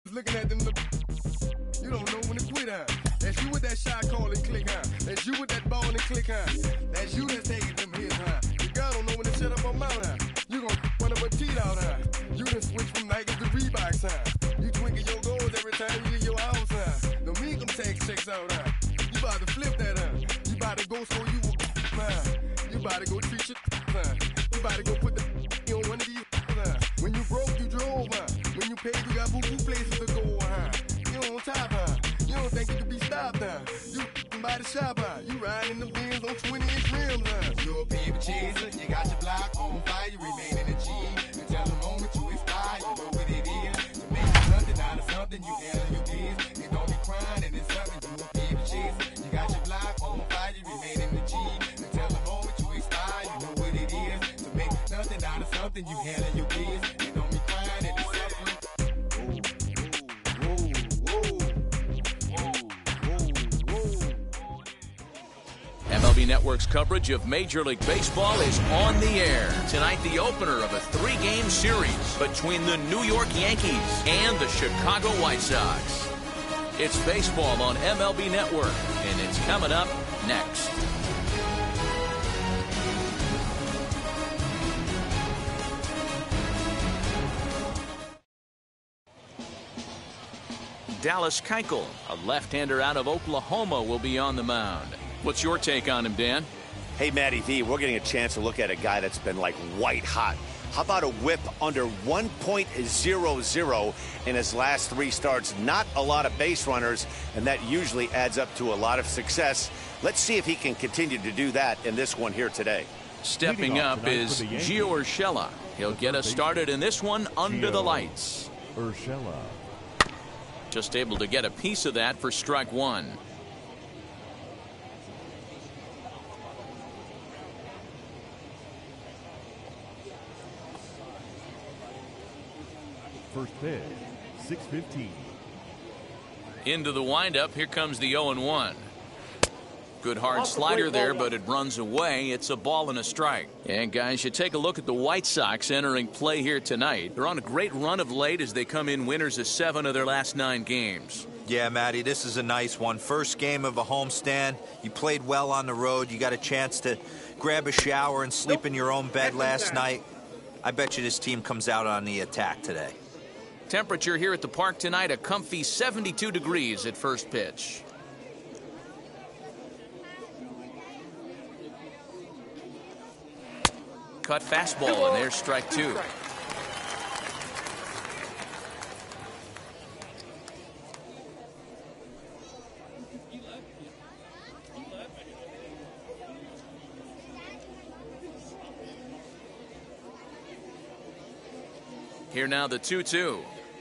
looking at them. You don't know when to quit, huh? That's you with that shot call and click, huh? That's you with that ball and click, huh? That's you that's taking them hits, huh? The girl don't know when to shut up her mouth, huh? You gon' run up her teeth out, huh? You done switch from Nikes to Reeboks, huh? You twinkle your goals every time you leave your house, huh? Don't mean them tax checks out, huh? You about to flip that, huh? You about to go so you huh? You about to go treat your huh? You about to go put the on one of these, huh? When you broke, you drove, huh? When you paid, you got boo-boo places to go, huh? You on top, huh? You don't think you can be stopped, huh? You by the shop, huh? You riding the Benz on 20-inch rims, huh? You're a paper chaser, you got your block on fire, you remain in the G. Until the moment you expire, you know what it is. To make something out of something, you handle your biz. You don't be crying and it's something, you a paper chaser. You got your block on fire, you remain in the G. Until the moment you expire, you know what it is. To make nothing out of something, you handle your biz. You don't be crying and it's suffering. MLB Network's coverage of Major League Baseball is on the air. Tonight, the opener of a 3-game series between the New York Yankees and the Chicago White Sox. It's baseball on MLB Network, and it's coming up next. Dallas Keuchel, a left-hander out of Oklahoma, will be on the mound. What's your take on him, Dan? Hey, Matty V, we're getting a chance to look at a guy that's been like white hot. How about a whip under 1.00 in his last 3 starts? Not a lot of base runners, and that usually adds up to a lot of success. Let's see if he can continue to do that in this one here today. Stepping up is Gio Urshela. He'll get us started in this one under the lights. Urshela. Just able to get a piece of that for strike 1. First pitch, 6:15. Into the windup. Here comes the 0-1. Good hard slider there, but it runs away. It's a ball and a strike. And guys, you take a look at the White Sox entering play here tonight. They're on a great run of late as they come in winners of 7 of their last 9 games. Yeah, Matty, this is a nice one. First game of a homestand. You played well on the road. You got a chance to grab a shower and sleep in your own bed last night. I bet you this team comes out on the attack today. Temperature here at the park tonight, a comfy 72 degrees at first pitch. Cut fastball, and there's strike 2. Here now the 2-2.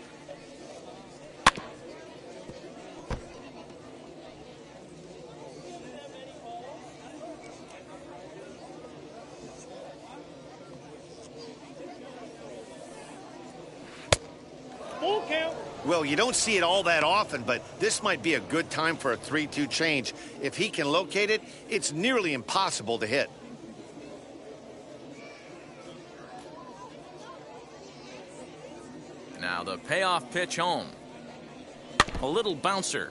Well, you don't see it all that often, but this might be a good time for a 3-2 change. If he can locate it, it's nearly impossible to hit. Now the payoff pitch home. A little bouncer.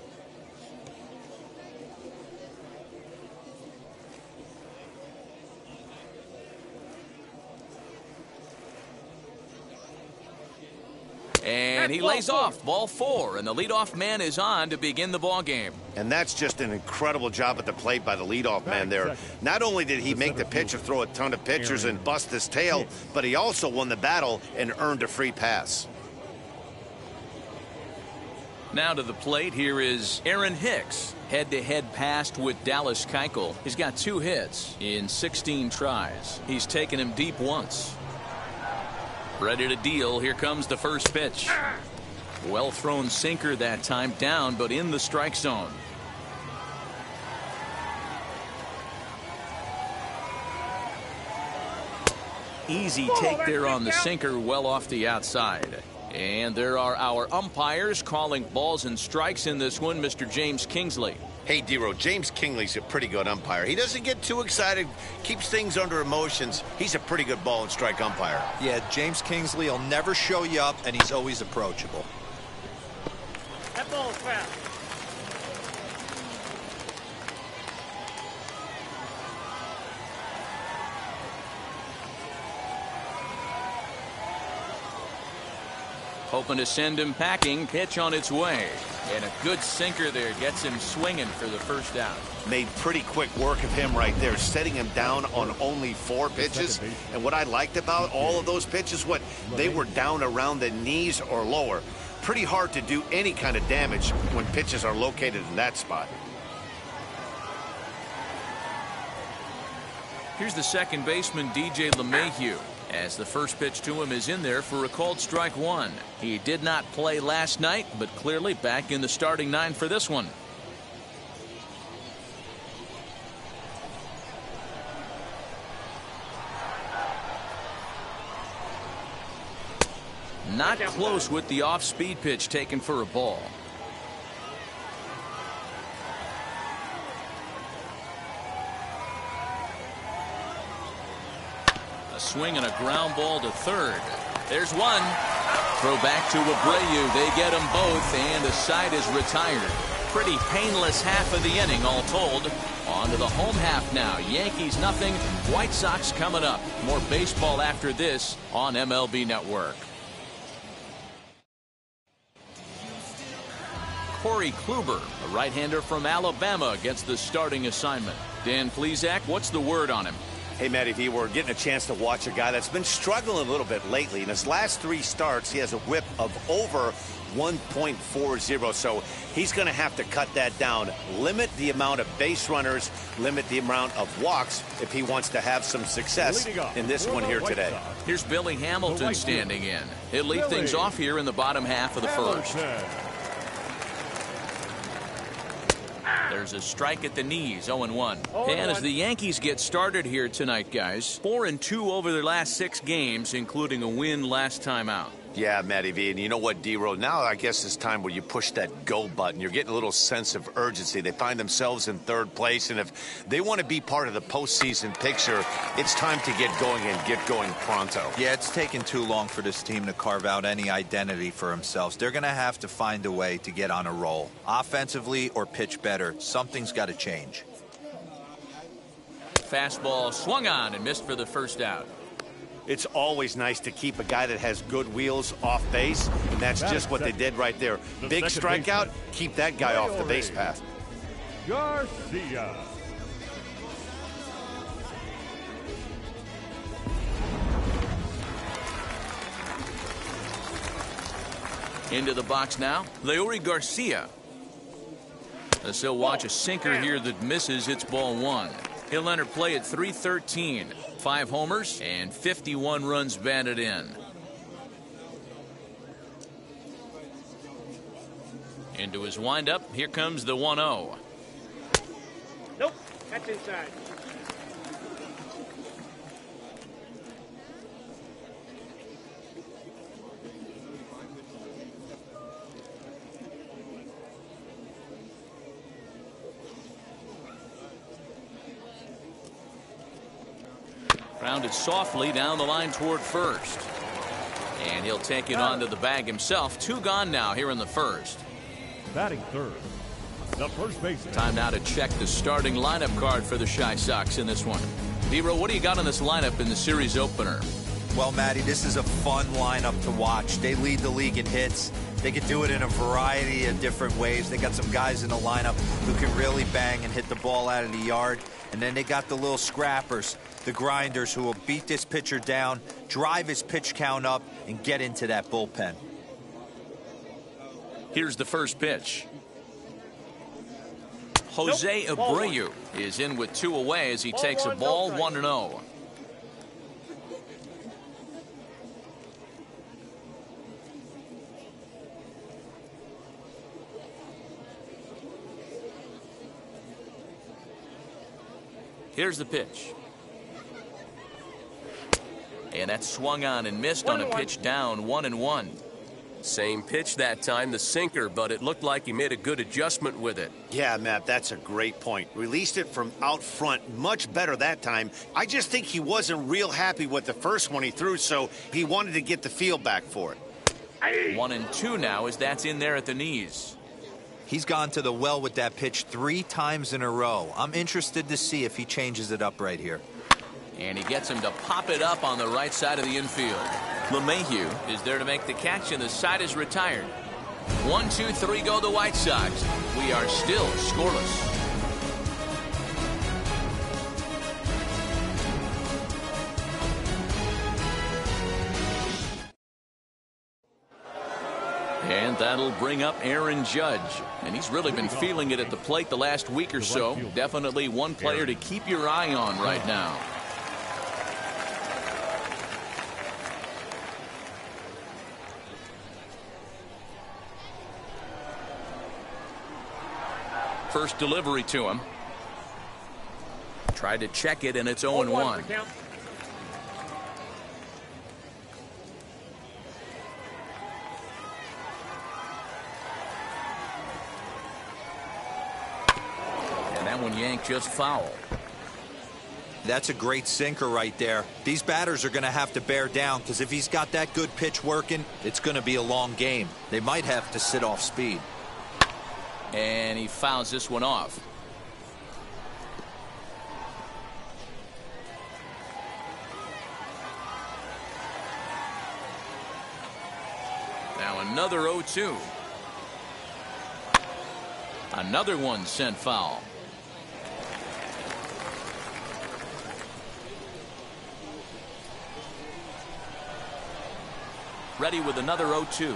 And he lays off. Ball 4, and the leadoff man is on to begin the ball game. And that's just an incredible job at the plate by the leadoff man there. Not only did he make the pitcher throw a ton of pitchers and bust his tail, but he also won the battle and earned a free pass. Now to the plate, here is Aaron Hicks. Head-to-head passed with Dallas Keuchel. He's got 2 hits in 16 tries. He's taken him deep once. Ready to deal. Here comes the first pitch. Well thrown sinker that time, down but in the strike zone. Easy take there on the sinker, well off the outside. And there are our umpires calling balls and strikes in this one. Mr. James Kingsley. Hey, D-Row, James Kingsley's a pretty good umpire. He doesn't get too excited, keeps things under emotions. He's a pretty good ball and strike umpire. Yeah, James Kingsley will never show you up, and he's always approachable. ball fast. Hoping to send him packing. Pitch on its way. And a good sinker there gets him swinging for the first out. Made pretty quick work of him right there, setting him down on only 4 pitches. And what I liked about all of those pitches, they were down around the knees or lower. Pretty hard to do any kind of damage when pitches are located in that spot. Here's the second baseman, DJ LeMahieu, as the first pitch to him is in there for a called strike 1. He did not play last night, but clearly back in the starting 9 for this one. Not close with the off-speed pitch taken for a ball. A swing and a ground ball to third. There's one. Throw back to Abreu. They get them both, and the side is retired. Pretty painless half of the inning, all told. On to the home half now. Yankees nothing. White Sox coming up. More baseball after this on MLB Network. Corey Kluber, a right-hander from Alabama, gets the starting assignment. Dan Plesac, what's the word on him? Hey, Matty V, we're getting a chance to watch a guy that's been struggling a little bit lately. In his last 3 starts, he has a whip of over 1.40, so he's going to have to cut that down, limit the amount of base runners, limit the amount of walks if he wants to have some success in this one here today. Here's Billy Hamilton standing in. He'll lead things off here in the bottom half of the first. There's a strike at the knees, 0-1. And as the Yankees get started here tonight, guys, 4-2 over their last 6 games, including a win last time out. Yeah, Matty V, and you know what, D-Row, now I guess it's time where you push that go button. You're getting a little sense of urgency. They find themselves in 3rd place, and if they want to be part of the postseason picture, it's time to get going and get going pronto. Yeah, it's taken too long for this team to carve out any identity for themselves. They're going to have to find a way to get on a roll, offensively or pitch better. Something's got to change. Fastball swung on and missed for the first out. It's always nice to keep a guy that has good wheels off base, and that's just what they did right there. Big strikeout, keep that guy off the base path. Garcia. Into the box now, Leury Garcia. As he'll watch a sinker here that misses, it's ball 1. He'll enter play at 3:13. 5 homers and 51 runs batted in. Into his windup, here comes the 1-0. Nope, that's inside. Grounded softly down the line toward first. And he'll take it onto the bag himself. 2 gone now here in the first. Batting 3rd, the first baseman. Time now to check the starting lineup card for the Chi Sox in this one. Dero, what do you got on this lineup in the series opener? Well, Matty, this is a fun lineup to watch. They lead the league in hits. They can do it in a variety of different ways. They got some guys in the lineup who can really bang and hit the ball out of the yard. And then they got the little scrappers, the grinders, who will beat this pitcher down, drive his pitch count up, and get into that bullpen. Here's the first pitch. Jose Abreu is in with 2 away as he takes a ball, 1-0. Here's the pitch. And that swung on and missed on a pitch down, 1-1. Same pitch that time, the sinker, but it looked like he made a good adjustment with it. Yeah, Matt, that's a great point. Released it from out front much better that time. I just think he wasn't real happy with the first one he threw, so he wanted to get the feel back for it. 1-2 now as that's in there at the knees. He's gone to the well with that pitch 3 times in a row. I'm interested to see if he changes it up right here. And he gets him to pop it up on the right side of the infield. LeMahieu is there to make the catch, and the side is retired. 1, 2, 3 go the White Sox. We are still scoreless. And that'll bring up Aaron Judge. And he's really been feeling it at the plate the last week or so. Definitely one player to keep your eye on right now. First delivery to him. Tried to check it, and it's 0-1. One yanked just foul. That's a great sinker right there. These batters are going to have to bear down, because if he's got that good pitch working, it's going to be a long game. They might have to sit off speed. And he fouls this one off. Now another 0-2. Another one sent foul. Ready with another 0-2.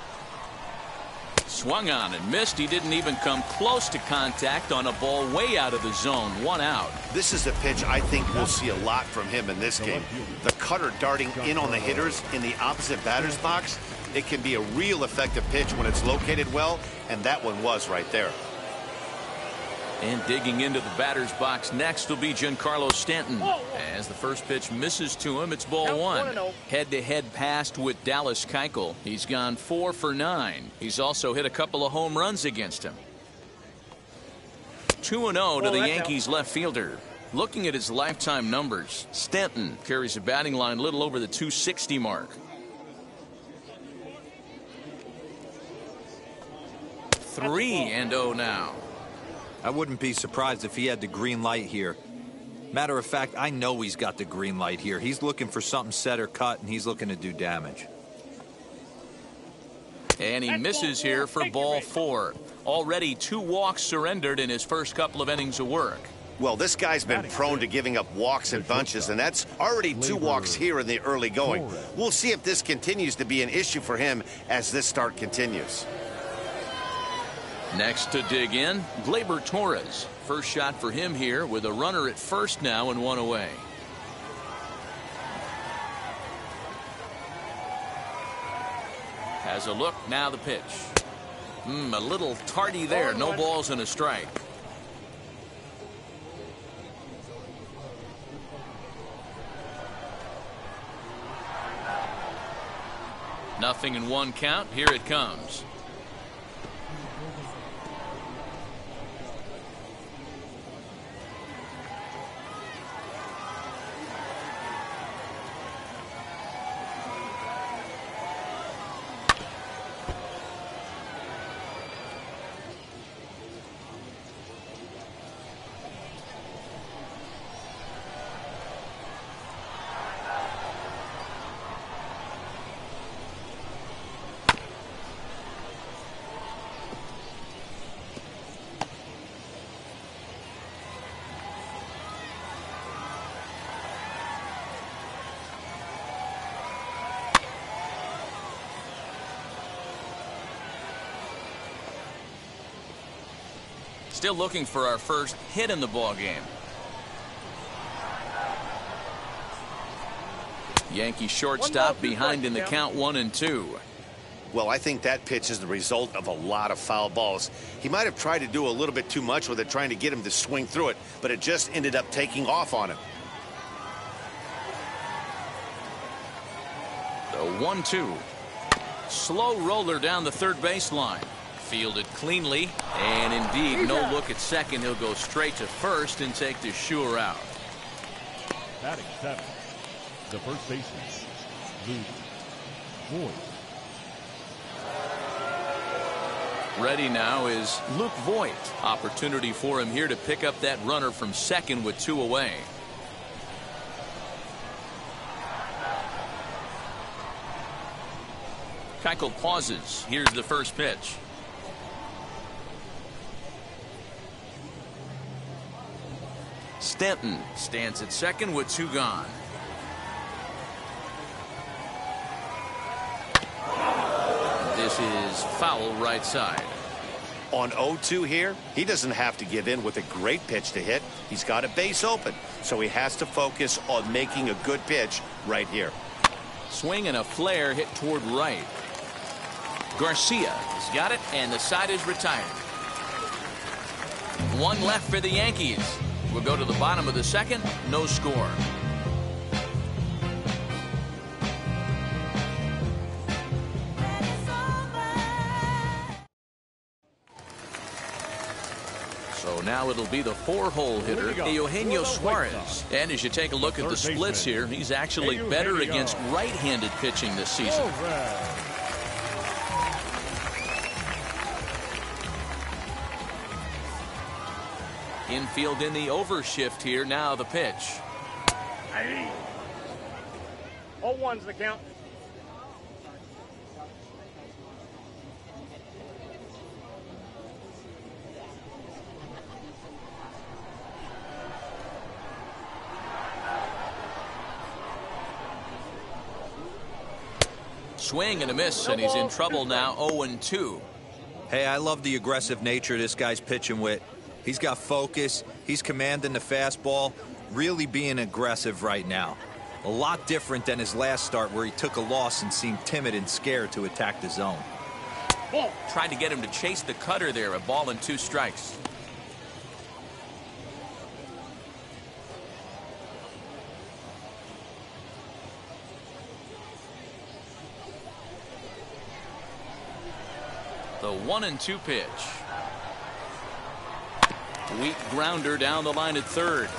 Swung on and missed. He didn't even come close to contact on a ball way out of the zone. 1 out. This is a pitch I think we'll see a lot from him in this game. The cutter darting in on the hitters in the opposite batter's box. It can be a real effective pitch when it's located well, and that one was right there. And digging into the batter's box next will be Giancarlo Stanton. As the first pitch misses to him, it's ball 1. Head-to-head passed with Dallas Keuchel. He's gone 4 for 9. He's also hit a couple of home runs against him. 2-0 to the Yankees left fielder. Looking at his lifetime numbers, Stanton carries a batting line a little over the 260 mark. 3-0 now. I wouldn't be surprised if he had the green light here. Matter of fact, I know he's got the green light here. He's looking for something set or cut, and he's looking to do damage. And he misses here for ball 4. Already 2 walks surrendered in his first couple of innings of work. Well, this guy's been prone to giving up walks in bunches, and that's already 2 walks here in the early going. We'll see if this continues to be an issue for him as this start continues. Next to dig in, Gleyber Torres. First shot for him here with a runner at first now and 1 away. Has a look, now the pitch. A little tardy there, no balls and a strike. Nothing in 1 count, here it comes. Still looking for our first hit in the ball game. Yankee shortstop behind in the count 1-2. Well, I think that pitch is the result of a lot of foul balls. He might have tried to do a little bit too much with it, trying to get him to swing through it, but it just ended up taking off on him. The 1-2. Slow roller down the third baseline. Fielded cleanly, and indeed no look at second. He'll go straight to first and take the sure out. Batting 7, the first baseman, Luke Voigt. Ready now is Luke Voigt. Opportunity for him here to pick up that runner from second with 2 away. Keuchel pauses. Here's the first pitch. Stanton stands at second with 2 gone. This is foul right side. On 0-2 here, he doesn't have to give in with a great pitch to hit. He's got a base open, so he has to focus on making a good pitch right here. Swing and a flare hit toward right. Garcia has got it, and the side is retired. 1 left for the Yankees. We'll go to the bottom of the second. No score. So now it'll be the 4-hole hitter, Eugenio Suarez. And as you take a look at the splits here, he's actually better against right-handed pitching this season. Infield in the overshift here. Now the pitch. 0-1's the count. Swing and a miss, and he's in trouble now. 0-2. Hey, I love the aggressive nature this guy's pitching with. He's got focus. He's commanding the fastball, really being aggressive right now. A lot different than his last start where he took a loss and seemed timid and scared to attack the zone. Tried to get him to chase the cutter there. A ball and 2 strikes. The 1-2 pitch. Weak grounder down the line at third.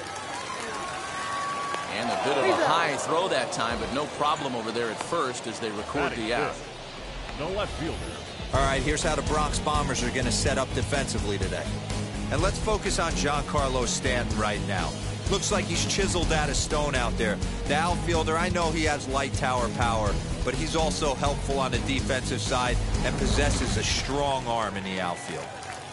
And a bit of a high throw that time, but no problem over there at first as they record the out. No left fielder. All right, here's how the Bronx Bombers are going to set up defensively today. And let's focus on Giancarlo Stanton right now. Looks like he's chiseled out of stone out there. The outfielder, I know he has light tower power, but he's also helpful on the defensive side and possesses a strong arm in the outfield.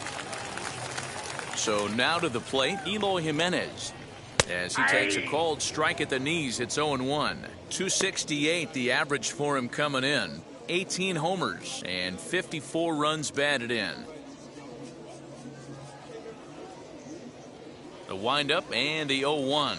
So now to the plate, Eloy Jimenez. As he takes a cold strike at the knees, it's 0-1. 268 the average for him coming in. 18 homers and 54 runs batted in. The windup and the 0-1.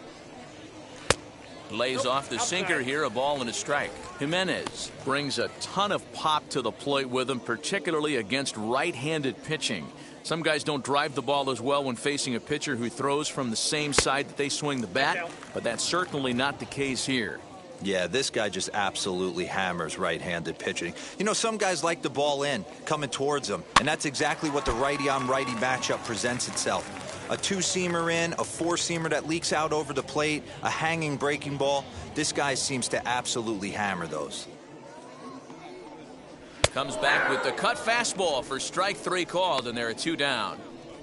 Lays off the sinker here, a ball and a strike. Jimenez brings a ton of pop to the plate with him, particularly against right-handed pitching. Some guys don't drive the ball as well when facing a pitcher who throws from the same side that they swing the bat, but that's certainly not the case here. Yeah, this guy just absolutely hammers right-handed pitching. You know, some guys like the ball in, coming towards them, and that's exactly what the righty-on-righty matchup presents itself. A 2-seamer in, a 4-seamer that leaks out over the plate, a hanging breaking ball. This guy seems to absolutely hammer those. Comes back with the cut fastball for strike 3 called, and there are 2 down.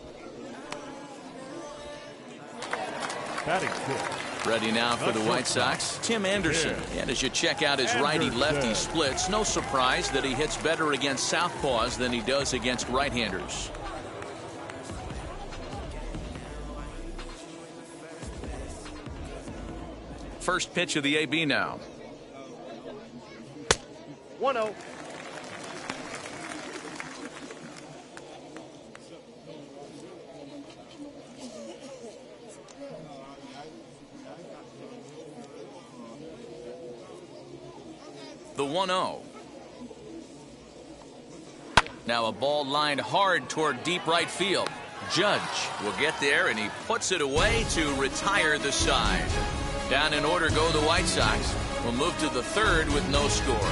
Batting fifth. Ready now for the White Sox, Tim Anderson. And as you check out his righty-lefty splits, no surprise that he hits better against southpaws than he does against right-handers. First pitch of the AB now. 1-0. The 1-0. Now a ball lined hard toward deep right field. Judge will get there, and he puts it away to retire the side. Down in order go the White Sox. We'll move to the third with no score.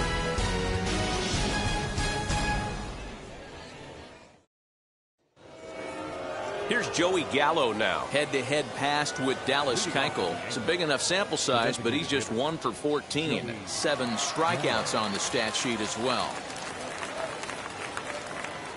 Here's Joey Gallo now. Head-to-head passed with Dallas Keuchel. It's a big enough sample size, but he's just 1 for 14. 7 strikeouts on the stat sheet as well.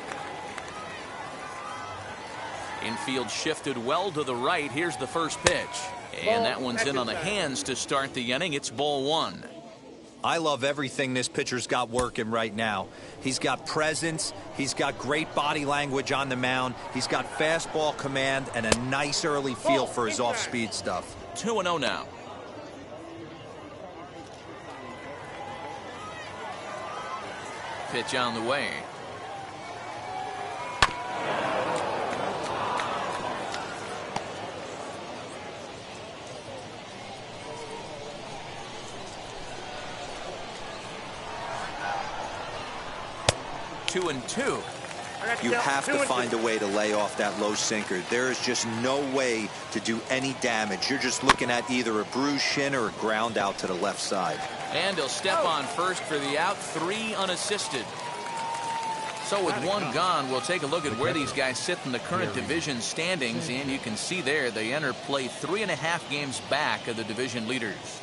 Infield shifted well to the right. Here's the first pitch. And that one's in on the hands to start the inning. It's ball one. I love everything this pitcher's got working right now. He's got presence. He's got great body language on the mound. He's got fastball command and a nice early feel for his off-speed stuff. 2-0 now. Pitch on the way. Two and two. You have to find a way to lay off that low sinker. There is just no way to do any damage. You're just looking at either a bruised shin or a ground out to the left side. And he'll step on first for the out. 3 unassisted. So with one gone, we'll take a look at where these guys sit in the current division standings. And you can see there they enter play 3.5 games back of the division leaders.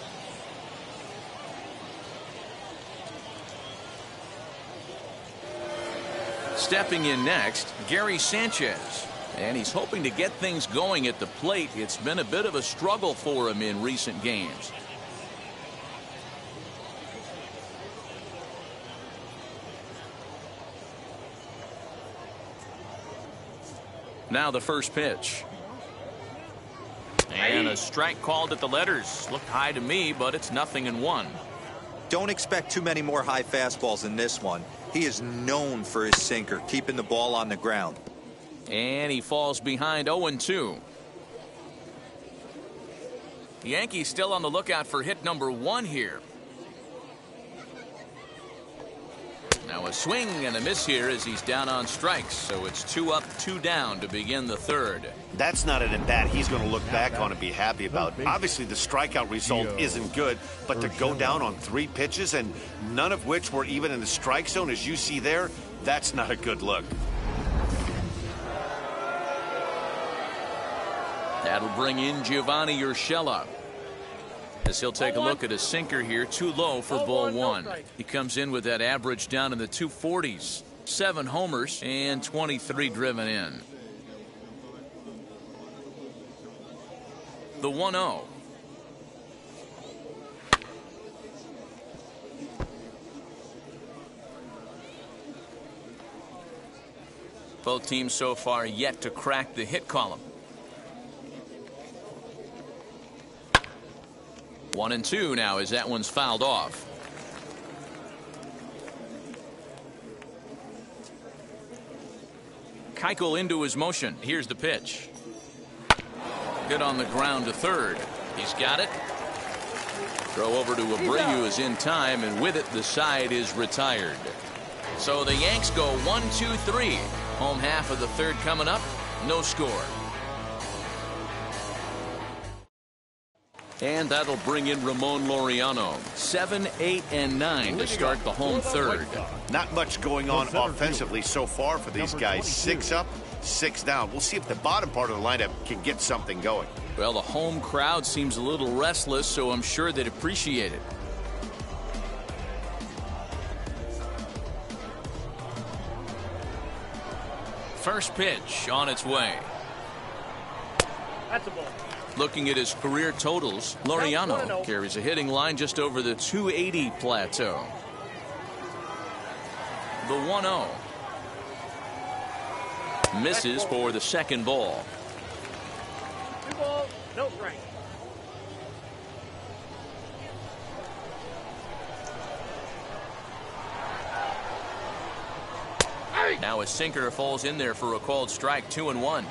Stepping in next, Gary Sanchez. And he's hoping to get things going at the plate. It's been a bit of a struggle for him in recent games. Now the first pitch. And a strike called at the letters. Looked high to me, but it's 0-1. Don't expect too many more high fastballs in this one. He is known for his sinker, keeping the ball on the ground. And he falls behind 0-2. The Yankees still on the lookout for hit number 1 here. Now a swing and a miss here as he's down on strikes. So it's 2 up, 2 down to begin the third. That's not an at-bat he's going to look back on and be happy about. Obviously, the strikeout result isn't good, but to go down on 3 pitches and none of which were even in the strike zone, as you see there, that's not a good look. That'll bring in Giovanni Urshela, as he'll take a look at a sinker here. Too low for ball 1. He comes in with that average down in the 240s. 7 homers and 23 driven in. The 1-0. Both teams so far yet to crack the hit column. 1-2 now as that one's fouled off. Keuchel into his motion. Here's the pitch. Hit on the ground to third. He's got it. Throw over to Abreu is in time, and with it the side is retired. So the Yanks go 1-2-3. Home half of the third coming up. No score. And that'll bring in Ramon Laureano. 7, 8, and 9 to start the home third. Not much going on offensively so far for these guys. 6 up, 6 down. We'll see if the bottom part of the lineup can get something going. Well, the home crowd seems a little restless, so I'm sure they'd appreciate it. First pitch on its way. That's a ball. Looking at his career totals, Laureano carries a hitting line just over the 280 plateau. The 1-0. Misses for the second ball. 2 balls, no strike. Now a sinker falls in there for a called strike. 2-1.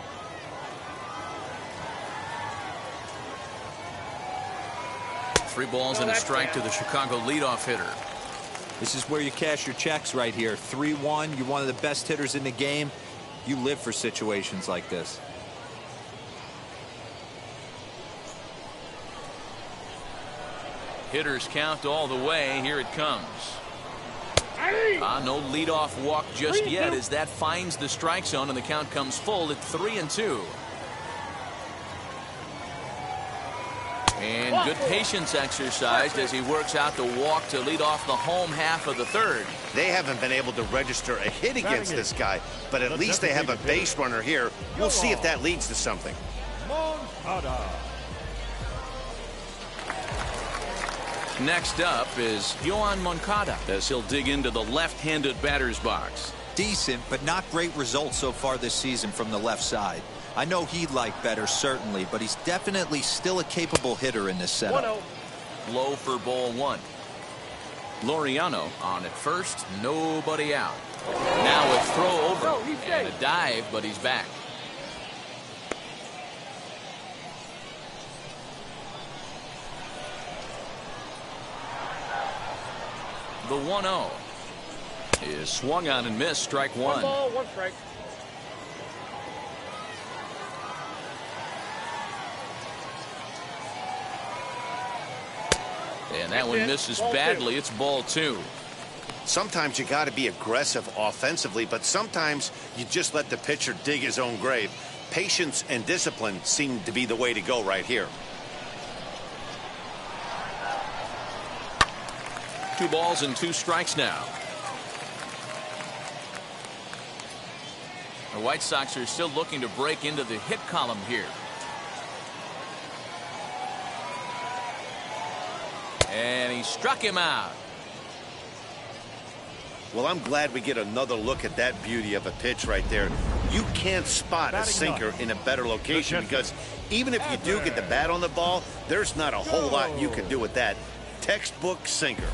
Three balls and a strike to the Chicago leadoff hitter. This is where you cash your checks right here. 3-1. You're one of the best hitters in the game. You live for situations like this. Hitters count all the way. Here it comes. No leadoff walk just yet as that finds the strike zone, and the count comes full at 3-2. And good patience exercised as he works out the walk to lead off the home half of the third. They haven't been able to register a hit against this guy, but at least they have a base runner here. We'll see if that leads to something. Next up is Yoan Moncada as he'll dig into the left-handed batter's box. Decent, but not great results so far this season from the left side. I know he'd like better, certainly, but he's definitely still a capable hitter in this setup. 1-0. Low for ball one. Laureano on at first, nobody out. Now a throw over and a dive, but he's back. The 1-0 is swung on and missed. Strike one. 1 ball, 1 strike. And that one misses badly. It's ball two. Sometimes you got to be aggressive offensively, but sometimes you just let the pitcher dig his own grave. Patience and discipline seem to be the way to go right here. 2 balls and 2 strikes now. The White Sox are still looking to break into the hit column here. And he struck him out. Well, I'm glad we get another look at that beauty of a pitch right there. You can't spot a sinker in a better location because even if you do get the bat on the ball, there's not a whole lot you can do with that. Textbook sinker.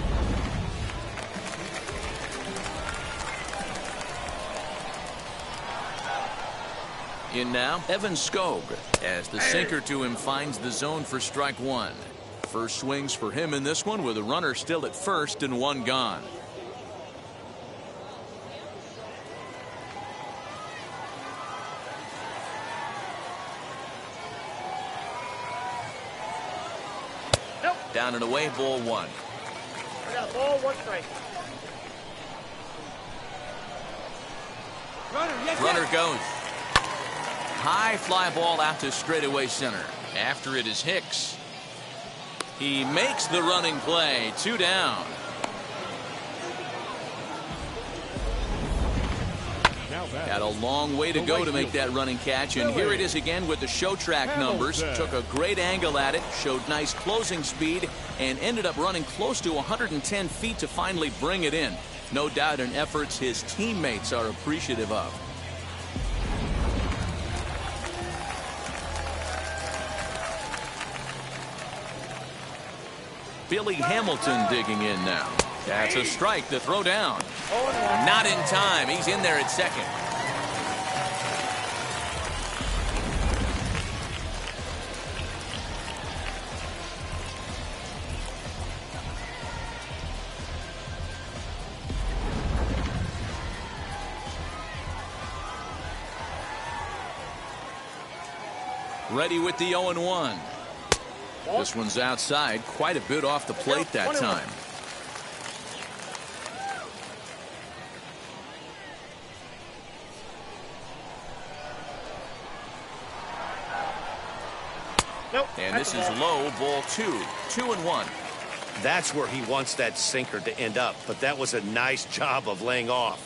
In now, Evan Skog as the sinker to him finds the zone for strike one. First swings for him in this one with a runner still at first and 1 gone. Nope. Down and away, ball one. I got a ball, 1 strike. Runner goes. High fly ball out to straightaway center. After it is Hicks. He makes the running play. 2 down. Got a long way to go to make that running catch, and here it is again with the show track numbers. Took a great angle at it, showed nice closing speed, and ended up running close to 110 feet to finally bring it in. No doubt in efforts his teammates are appreciative of. Billy Hamilton digging in now. That's a strike to throw down. Not in time. He's in there at second. Ready with the 0-1. This one's outside, quite a bit off the plate that time. Nope. And this is low, ball 2. 2-1. That's where he wants that sinker to end up, but that was a nice job of laying off.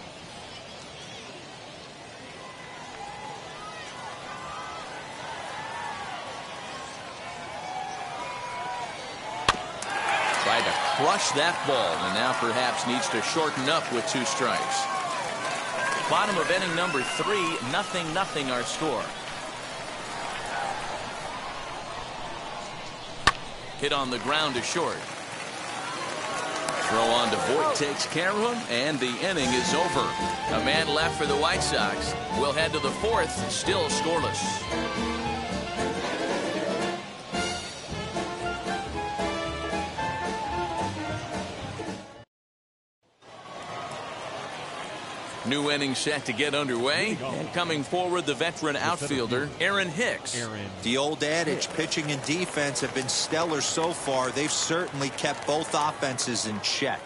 Tried to crush that ball, and now perhaps needs to shorten up with 2 strikes. Bottom of inning number 3, 0-0 our score. Hit on the ground to short. Throw on to Voigt takes care of him, and the inning is over. A man left for the White Sox. We'll head to the 4th, still scoreless. New inning set to get underway, and coming forward the veteran outfielder Aaron Hicks. The old adage, pitching and defense have been stellar so far. They've certainly kept both offenses in check.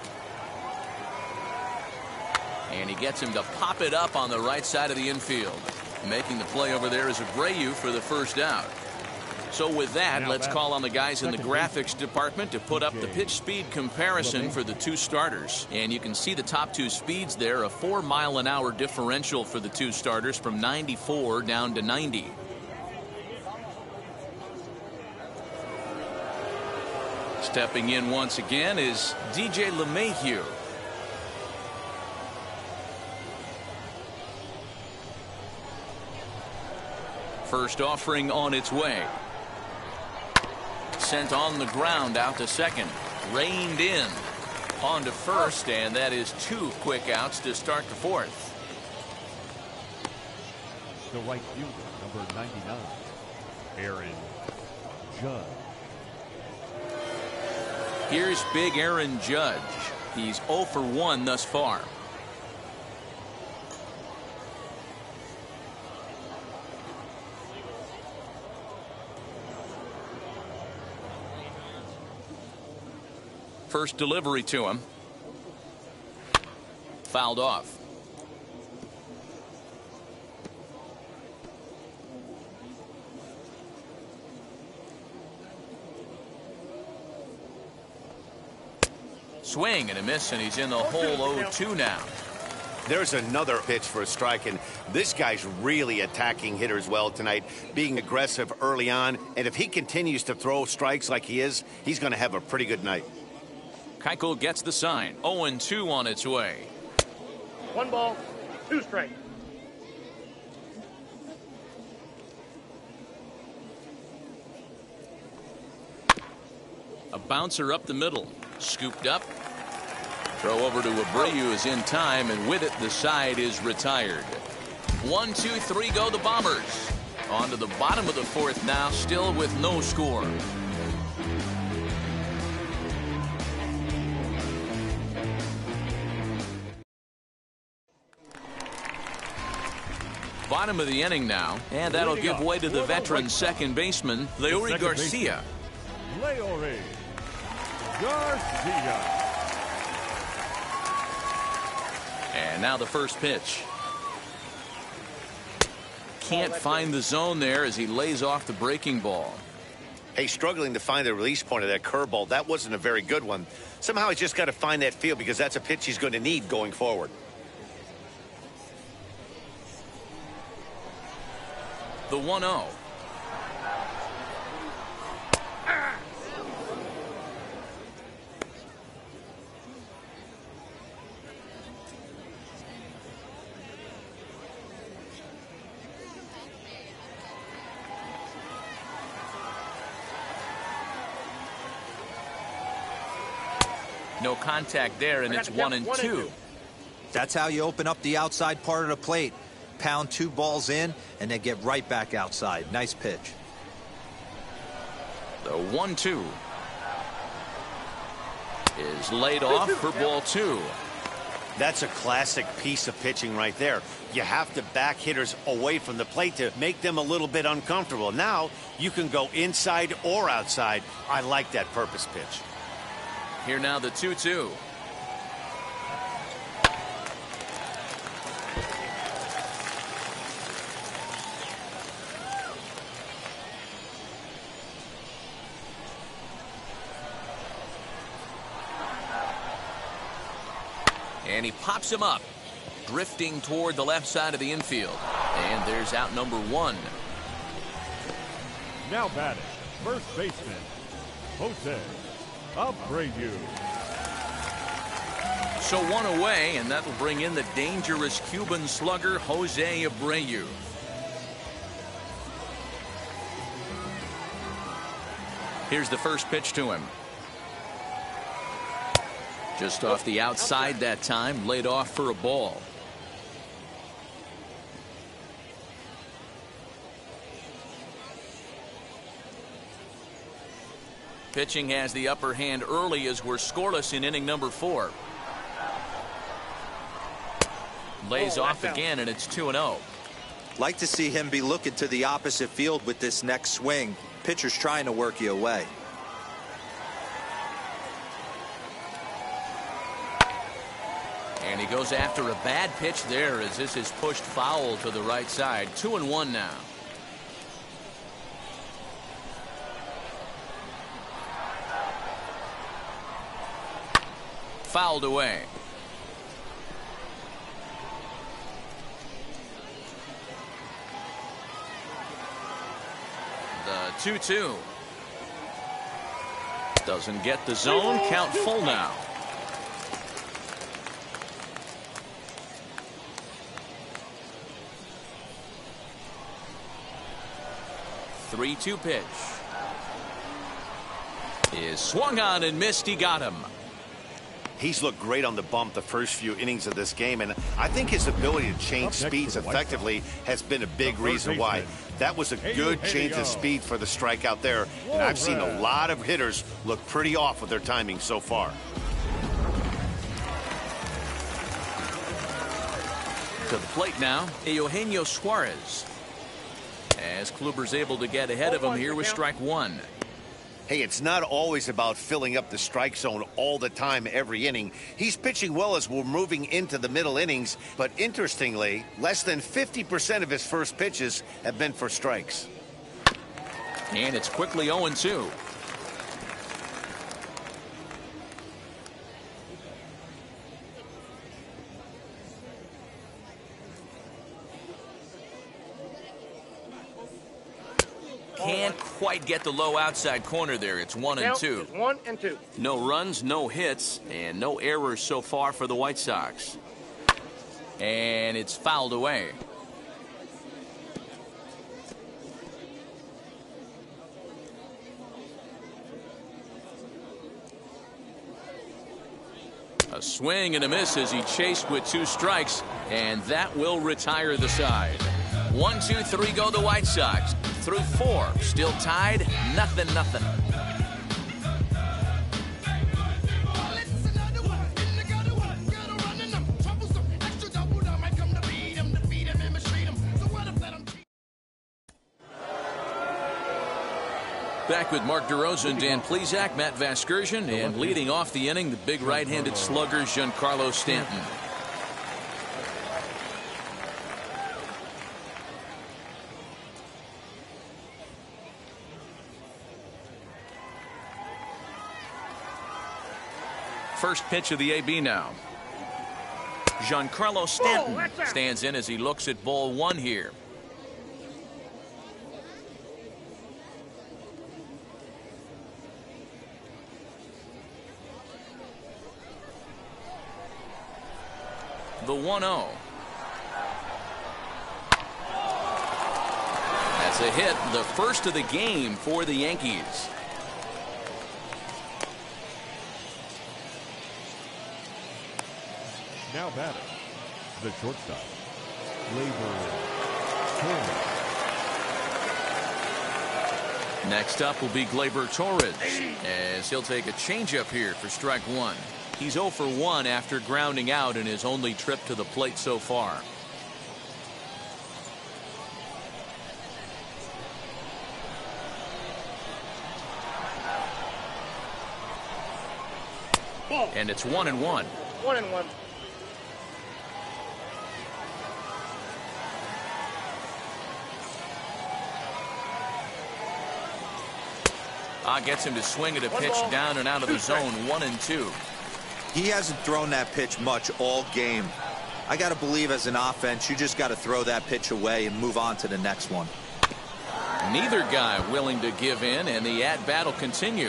And he gets him to pop it up on the right side of the infield. Making the play over there is Abreu for the first out. So with that, let's call on the guys in the graphics department to put up the pitch speed comparison for the two starters. And you can see the top two speeds there, a 4-mile-an-hour differential for the two starters from 94 down to 90. Stepping in once again is DJ LeMahieu. First offering on its way. Sent on the ground out to second. Reined in. On to first, and that is 2 quick outs to start the fourth. The right fielder, number 99, Aaron Judge. Here's big Aaron Judge. He's 0 for 1 thus far. First delivery to him. Fouled off. Swing and a miss, and he's in the hole 0-2 now. There's another pitch for a strike, and this guy's really attacking hitters well tonight, being aggressive early on, and if he continues to throw strikes like he is, he's going to have a pretty good night. Keuchel gets the sign. 0-2 on its way. 1 ball, 2 strike. A bouncer up the middle. Scooped up. Throw over to Abreu is in time, and with it the side is retired. 1, 2, 3 go the Bombers. On to the bottom of the fourth now, still with no score. Bottom of the inning now, and that'll give way to the veteran second baseman, Leury Garcia. Leury Garcia. And now the first pitch. Can't find the zone there as he lays off the breaking ball. Hey, struggling to find the release point of that curveball. That wasn't a very good one. Somehow he's just got to find that feel, because that's a pitch he's going to need going forward. The 1-0. No contact there, and it's 1-2. That's how you open up the outside part of the plate. Pound 2 balls in and then get right back outside. Nice pitch. The 1-2 is laid off for ball 2. That's a classic piece of pitching right there. You have to back hitters away from the plate to make them a little bit uncomfortable. Now you can go inside or outside. I like that purpose pitch. Here now the 2-2. And he pops him up, drifting toward the left side of the infield. And there's out number 1. Now batting, first baseman, Jose Abreu. So 1 away, and that will bring in the dangerous Cuban slugger, Jose Abreu. Here's the first pitch to him. Just off the outside that time, laid off for a ball. Pitching has the upper hand early as we're scoreless in inning number 4. Lays off again, and it's 2-0. Like to see him be looking to the opposite field with this next swing. Pitcher's trying to work you away. And he goes after a bad pitch there as this is pushed foul to the right side. 2-1 now. fouled away. The 2-2. Doesn't get the zone. Count full now. 3-2 pitch. Is swung on and missed. He got him. He's looked great on the bump the first few innings of this game, and I think his ability to change speeds effectively has been a big reason why. That was a good change of speed for the strikeout there, and I've seen a lot of hitters look pretty off with their timing so far. To the plate now, Eugenio Suarez. As Kluber's able to get ahead of him here with strike one. Hey, it's not always about filling up the strike zone all the time every inning. He's pitching well as we're moving into the middle innings, but interestingly, less than 50% of his first pitches have been for strikes. And it's quickly 0-2. Can't quite get the low outside corner there. It's 1-2. 1-2. No runs, no hits, and no errors so far for the White Sox. And it's fouled away. A swing and a miss as he chased with 2 strikes, and that will retire the side. 1, 2, 3 go the White Sox. Through 4, still tied, 0-0. Back with Mark DeRosa, Dan Plesac, Matt Vasgersian, and leading off the inning, the big right-handed slugger, Giancarlo Stanton. First pitch of the AB now. Giancarlo Stanton stands in as he looks at ball 1 here. The 1-0. That's a hit, the first of the game for the Yankees. Now batting, the shortstop, Gleyber Torres. Next up will be Gleyber Torres, as he'll take a changeup here for strike 1. He's 0 for 1 after grounding out in his only trip to the plate so far. And it's 1-1. 1-1. Gets him to swing at a pitch down and out of the zone. 1-2. He hasn't thrown that pitch much all game. I got to believe as an offense, you just got to throw that pitch away and move on to the next one. Neither guy willing to give in, and the at-bat will continue.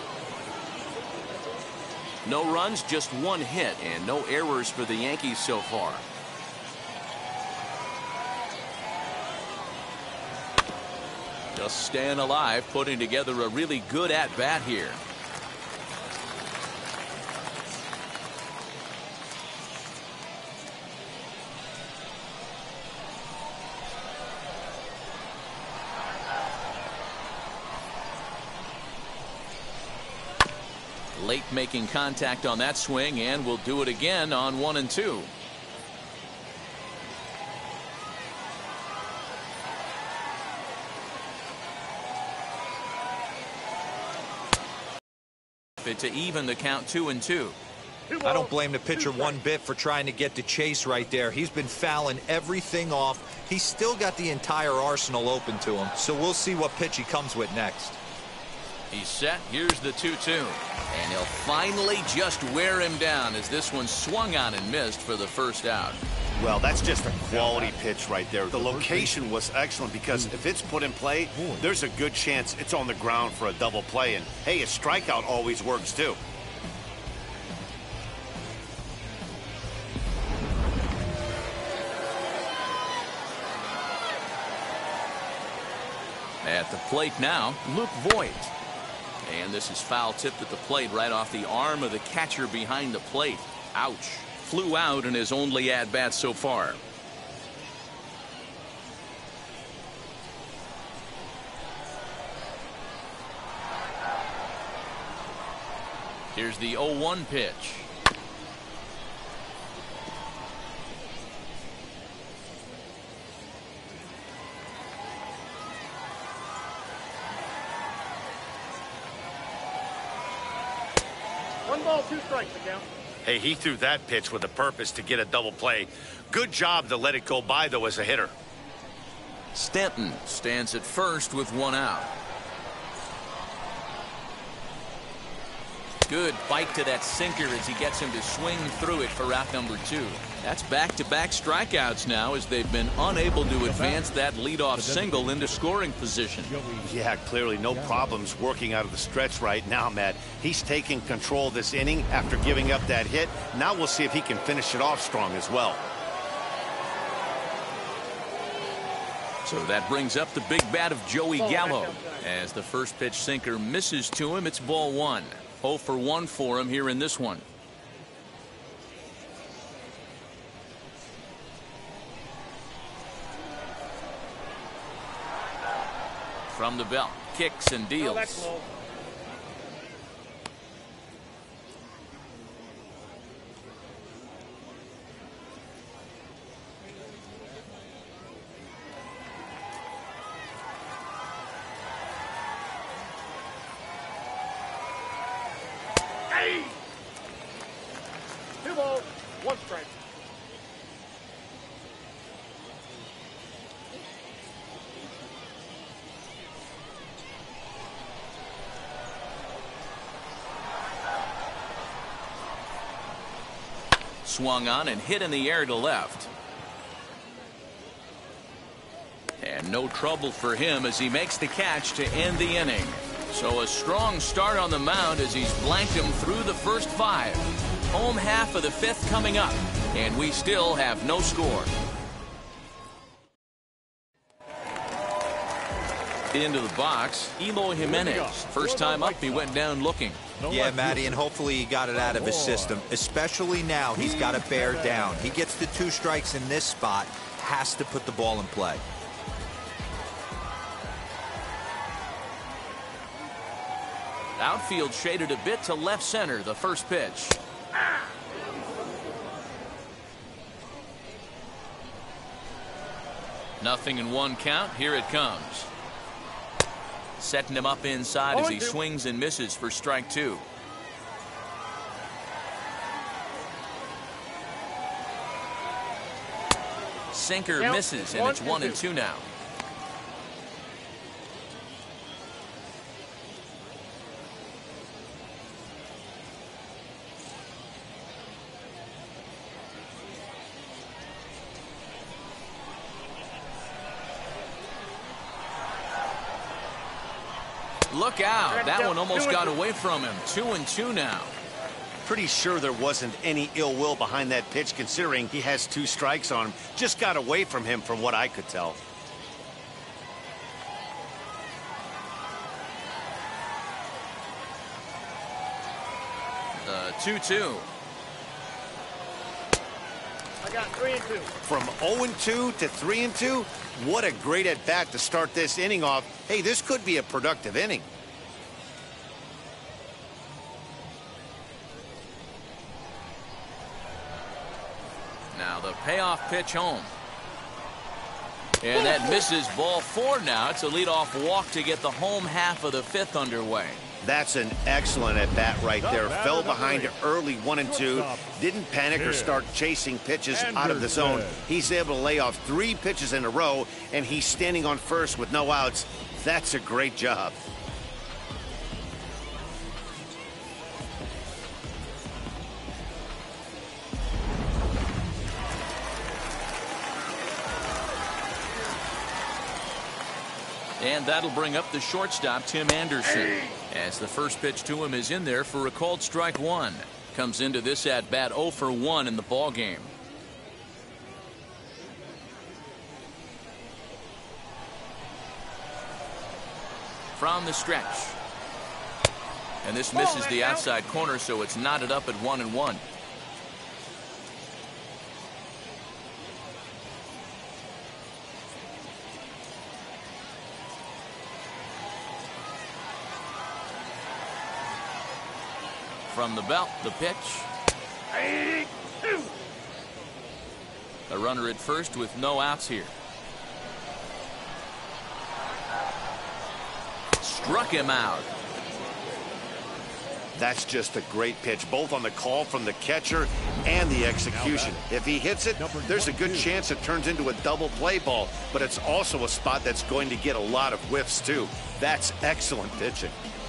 No runs, just 1 hit, and no errors for the Yankees so far. Just staying alive, putting together a really good at-bat here. Late making contact on that swing, and will do it again on 1-2. To even the count 2-2. I don't blame the pitcher one bit for trying to get the chase right there. He's been fouling everything off. He's still got the entire arsenal open to him, so we'll see what pitch he comes with next. He's set. Here's the 2-2. And he'll finally just wear him down as this one swung on and missed for the first out. Well, that's just a quality pitch right there. The location was excellent because if it's put in play, there's a good chance it's on the ground for a double play. And, hey, a strikeout always works, too. At the plate now, Luke Voigt. And this is foul tipped at the plate right off the arm of the catcher behind the plate. Ouch. Flew out in his only at-bat so far. Here's the 0-1 pitch. One ball, 2 strikes, the count. Hey, he threw that pitch with a purpose to get a double play. Good job to let it go by, though, as a hitter. Stanton stands at first with 1 out. Good bite to that sinker as he gets him to swing through it for out number 2. That's back-to-back strikeouts now as they've been unable to advance that leadoff single into scoring position. Yeah, clearly no problems working out of the stretch right now, Matt. He's taking control of this inning after giving up that hit. Now we'll see if he can finish it off strong as well. So that brings up the big bat of Joey Gallo. As the first pitch sinker misses to him, it's ball 1. 0 for 1 for him here in this one. From the belt, kicks and deals. That's low. Hey! 2 balls, 1 strike. Swung on and hit in the air to left. And no trouble for him as he makes the catch to end the inning. So a strong start on the mound as he's blanked him through the first 5. Home half of the 5th coming up, and we still have no score. Into the box, Eloy Jimenez. First time up, he went down looking. Yeah, Matty, and hopefully he got it out of his system. Especially now, he's got to bear down. He gets the 2 strikes in this spot, has to put the ball in play. Outfield shaded a bit to left center, the first pitch. Nothing in 1 count. Here it comes. Setting him up inside as he swings and misses for strike 2. Sinker misses, and it's 1-2 now. Look out. That one almost got away from him. 2-2 now. Pretty sure there wasn't any ill will behind that pitch considering he has 2 strikes on him. Just got away from him from what I could tell. The 2-2. I got 3-2. From 0-2 to 3-2, what a great at-bat to start this inning off. Hey, this could be a productive inning. Now the payoff pitch home. And that misses, ball 4 now. It's a leadoff walk to get the home half of the 5th underway. That's an excellent at-bat right there. Fell behind early 1-2. Didn't panic or start chasing pitches out of the zone. He's able to lay off 3 pitches in a row, and he's standing on first with no outs. That's a great job. And that'll bring up the shortstop, Tim Anderson, as the first pitch to him is in there for a called strike one. Comes into this at bat 0 for 1 in the ball game. From the stretch. And this misses the outside corner, so it's knotted up at 1-1. From the belt, the pitch. A runner at first with no outs here. Struck him out. That's just a great pitch, both on the call from the catcher and the execution. If he hits it, there's a good chance it turns into a double play ball, but it's also a spot that's going to get a lot of whiffs too. That's excellent pitching.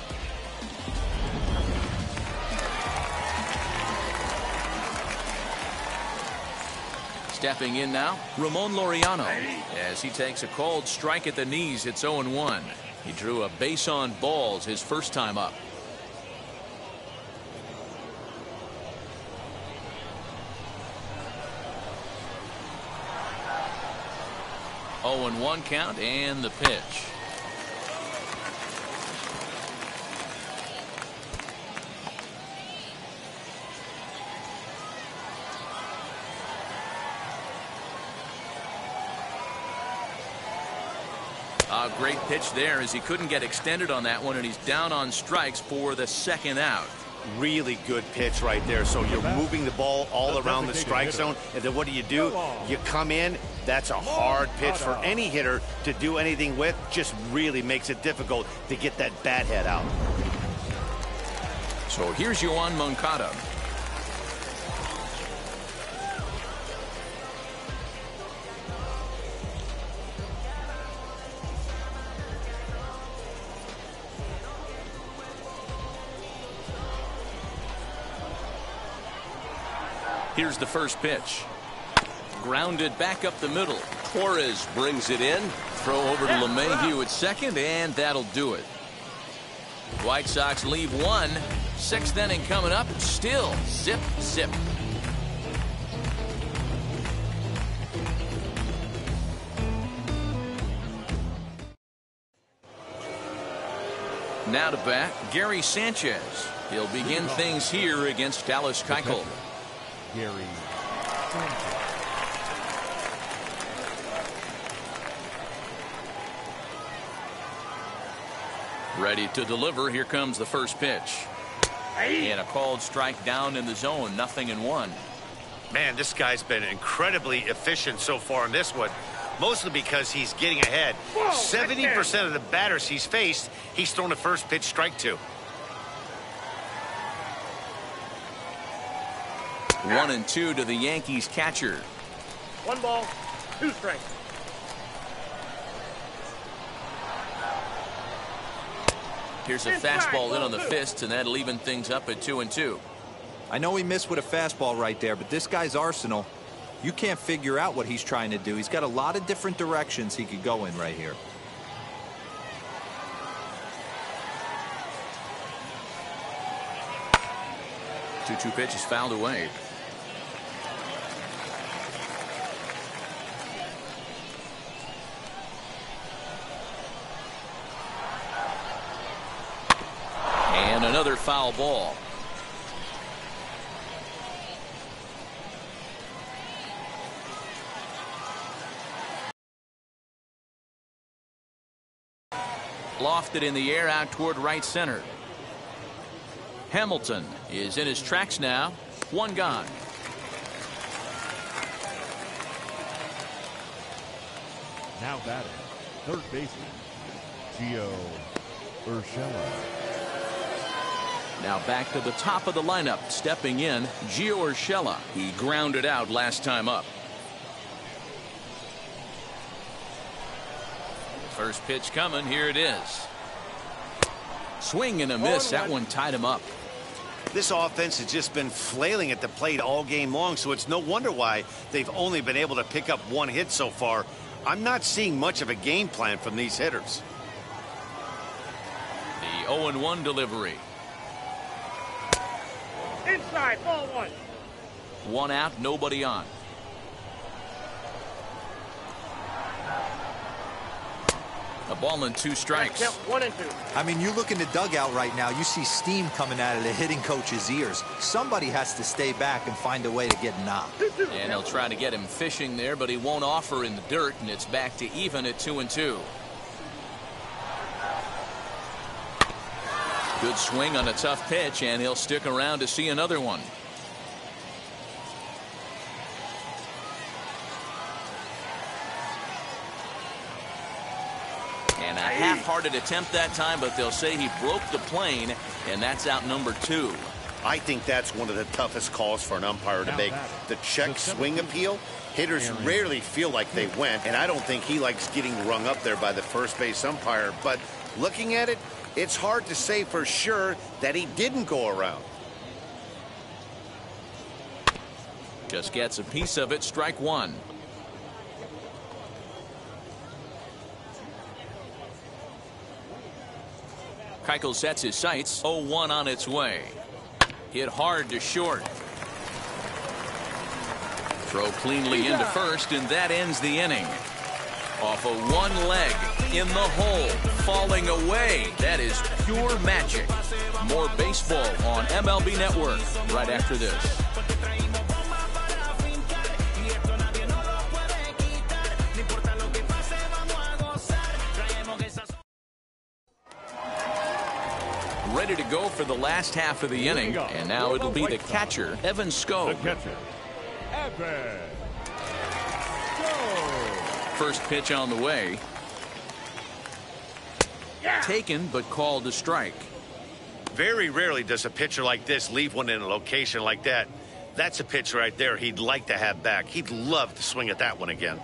Stepping in now, Ramon Laureano, as he takes a called strike at the knees. It's 0-1. He drew a base on balls his first time up. Oh, and 1 count, and the pitch. A great pitch there, as he couldn't get extended on that one, and he's down on strikes for the second out. Really good pitch right there. So you're moving the ball all around the strike zone, and then what do? You come in. That's a hard pitch for any hitter to do anything with. Just really makes it difficult to get that bat head out. So here's Yoan Moncada. Here's the first pitch. Grounded back up the middle. Torres brings it in. Throw over to LeMahieu at second, and that'll do it. White Sox leave 1. 6th inning coming up. Still zip, zip. Now to bat, Gary Sanchez. He'll begin things here against Dallas Keuchel. Gary Sanchez. Ready to deliver. Here comes the first pitch. And a called strike down in the zone. 0-1. Man, this guy's been incredibly efficient so far in this one, mostly because he's getting ahead. 70% of the batters he's faced, he's thrown a first pitch strike to. 1-2 to the Yankees catcher. 1 ball, 2 strikes. Here's a fastball in on the fists, and that'll even things up at 2-2. I know he missed with a fastball right there, but this guy's arsenal, you can't figure out what he's trying to do. He's got a lot of different directions he could go in right here. Two pitch is fouled away. And another foul ball. Lofted in the air out toward right center. Hamilton is in his tracks now. 1 gone. Now batting, third baseman, Gio Urshela. Now back to the top of the lineup. Stepping in, Gio Urshela. He grounded out last time up. First pitch coming. Here it is. Swing and a miss. That one tied him up. This offense has just been flailing at the plate all game long, so it's no wonder why they've only been able to pick up 1 hit so far. I'm not seeing much of a game plan from these hitters. 0-1 delivery. Inside, ball one. One out, nobody on. A ball and 2 strikes. Count 1 and 2. I mean, you look in the dugout right now, you see steam coming out of the hitting coach's ears. Somebody has to stay back and find a way to get knocked. And he'll try to get him fishing there, but he won't offer in the dirt, and it's back to even at 2-2. Good swing on a tough pitch, and he'll stick around to see another one. And a half-hearted attempt that time, but they'll say he broke the plane, and that's out number 2. I think that's one of the toughest calls for an umpire to make. The check swing appeal. Hitters rarely feel like they went, and I don't think he likes getting rung up there by the first base umpire. But looking at it, it's hard to say for sure that he didn't go around. Just gets a piece of it, strike 1. Keuchel sets his sights. 0-1 on its way. Hit hard to short. Throw cleanly into first, and that ends the inning. Off of one leg, in the hole, falling away. That is pure magic. More baseball on MLB Network right after this. Ready to go for the last half of the inning, and now it'll be the catcher, Evan Scoe. The catcher, Evan Scoe. First pitch on the way. Taken, but called a strike. Very rarely does a pitcher like this leave one in a location like that. That's a pitch right there he'd like to have back. He'd love to swing at that one again.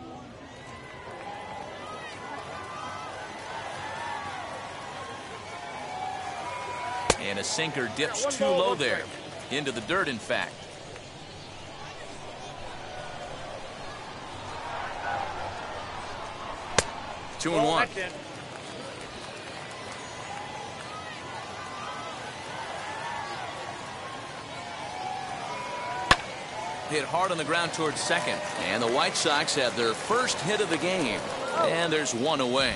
And a sinker dips too low there. Into the dirt, in fact. Two and one. Hit hard on the ground towards second. And the White Sox have their first hit of the game. And there's one away.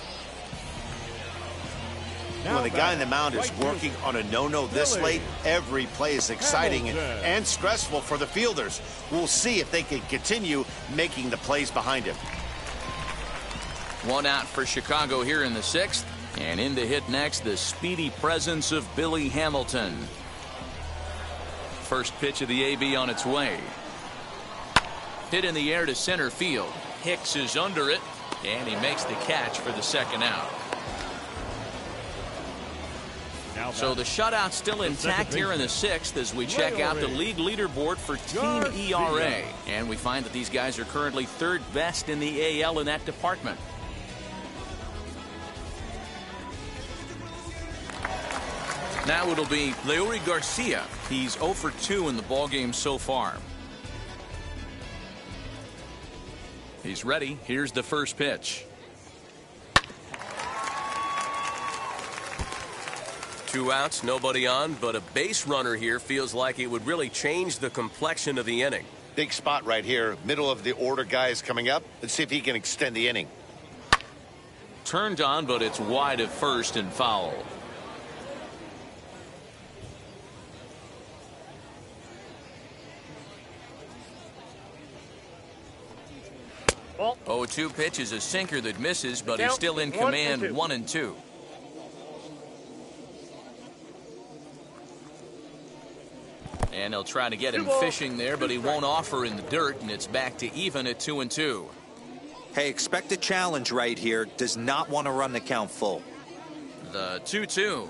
When the guy in the mound is working on a no-no this late, every play is exciting and stressful for the fielders. We'll see if they can continue making the plays behind him. One out for Chicago here in the 6th. And in to hit next, the speedy presence of Billy Hamilton. First pitch of the AB on its way. Hit in the air to center field. Hicks is under it, and he makes the catch for the second out. So the shutout still intact here in the 6th as we check out the league leaderboard for team ERA. And we find that these guys are currently 3rd best in the AL in that department. Now it'll be Leury Garcia. He's 0 for 2 in the ballgame so far. He's ready. Here's the first pitch. 2 outs, nobody on, but a base runner here feels like it would really change the complexion of the inning. Big spot right here. Middle of the order guy is coming up. Let's see if he can extend the inning. Turned on, but it's wide at first and foul. Ball. 0-2 pitch is a sinker that misses, but he's still in command. 1-2. And he'll try to get him fishing there, but he won't offer in the dirt, and it's back to even at 2-2. Hey, expect a challenge right here. Does not want to run the count full. The 2-2.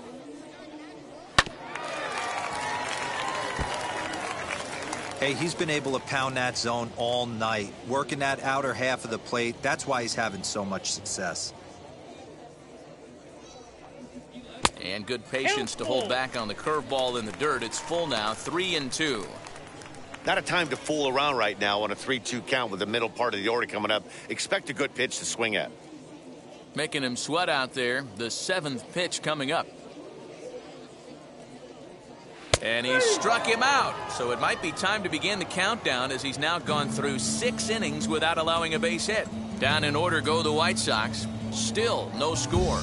Hey, he's been able to pound that zone all night, working that outer half of the plate. That's why he's having so much success. And good patience to hold back on the curveball in the dirt. It's full now, 3-2. Not a time to fool around right now on a 3-2 count with the middle part of the order coming up. Expect a good pitch to swing at. Making him sweat out there. The 7th pitch coming up. And he struck him out. So it might be time to begin the countdown as he's now gone through 6 innings without allowing a base hit. Down in order go the White Sox. Still no score.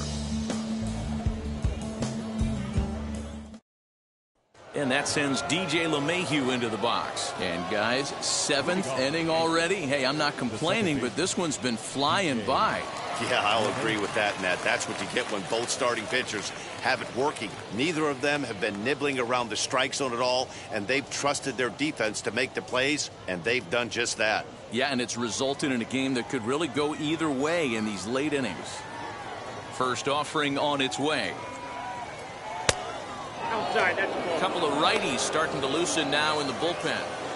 And that sends DJ LeMahieu into the box. And guys, 7th inning already. Hey, I'm not complaining, but this one's been flying by. Yeah, I'll agree with that, Nat. That's what you get when both starting pitchers have it working. Neither of them have been nibbling around the strike zone at all, and they've trusted their defense to make the plays, and they've done just that. Yeah, and it's resulted in a game that could really go either way in these late innings. First offering on its way. Outside, that's the ball. A couple of righties starting to loosen now in the bullpen.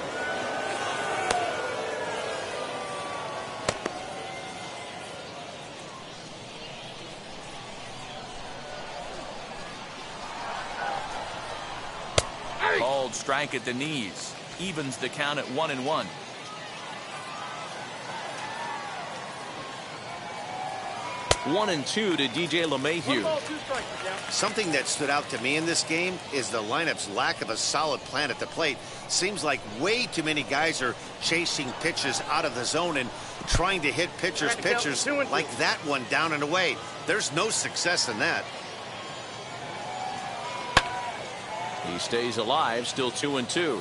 Called strike at the knees. Evens the count at 1-1. One and 2 to DJ LeMahieu. Something that stood out to me in this game is the lineup's lack of a solid plan at the plate. Seems like way too many guys are chasing pitches out of the zone and trying to hit pitchers like that one down and away. There's no success in that. He stays alive, still 2-2.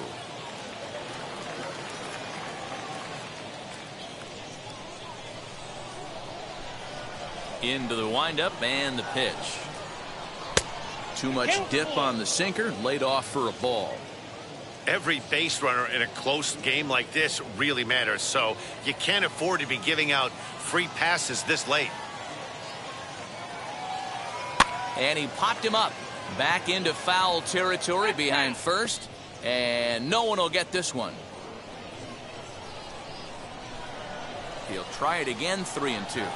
Into the windup and the pitch. Too much dip on the sinker, laid off for a ball. Every base runner in a close game like this really matters, so you can't afford to be giving out free passes this late. And he popped him up. Back into foul territory behind first, and no one will get this one. He'll try it again, 3-2.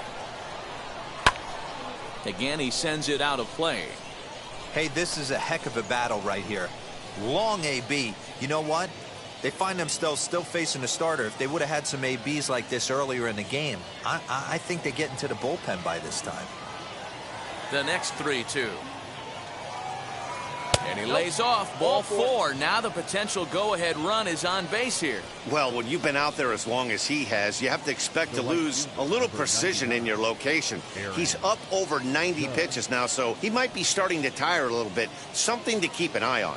Again, he sends it out of play. Hey, this is a heck of a battle right here. Long AB. You know what? They find themselves still facing a starter. If they would have had some ABs like this earlier in the game, I think they get into the bullpen by this time. The next 3-2. And he lays off. Ball 4. Now the potential go-ahead run is on base here. Well, when you've been out there as long as he has, you have to expect to lose a little precision in your location. He's up over 90 pitches now, so he might be starting to tire a little bit. Something to keep an eye on.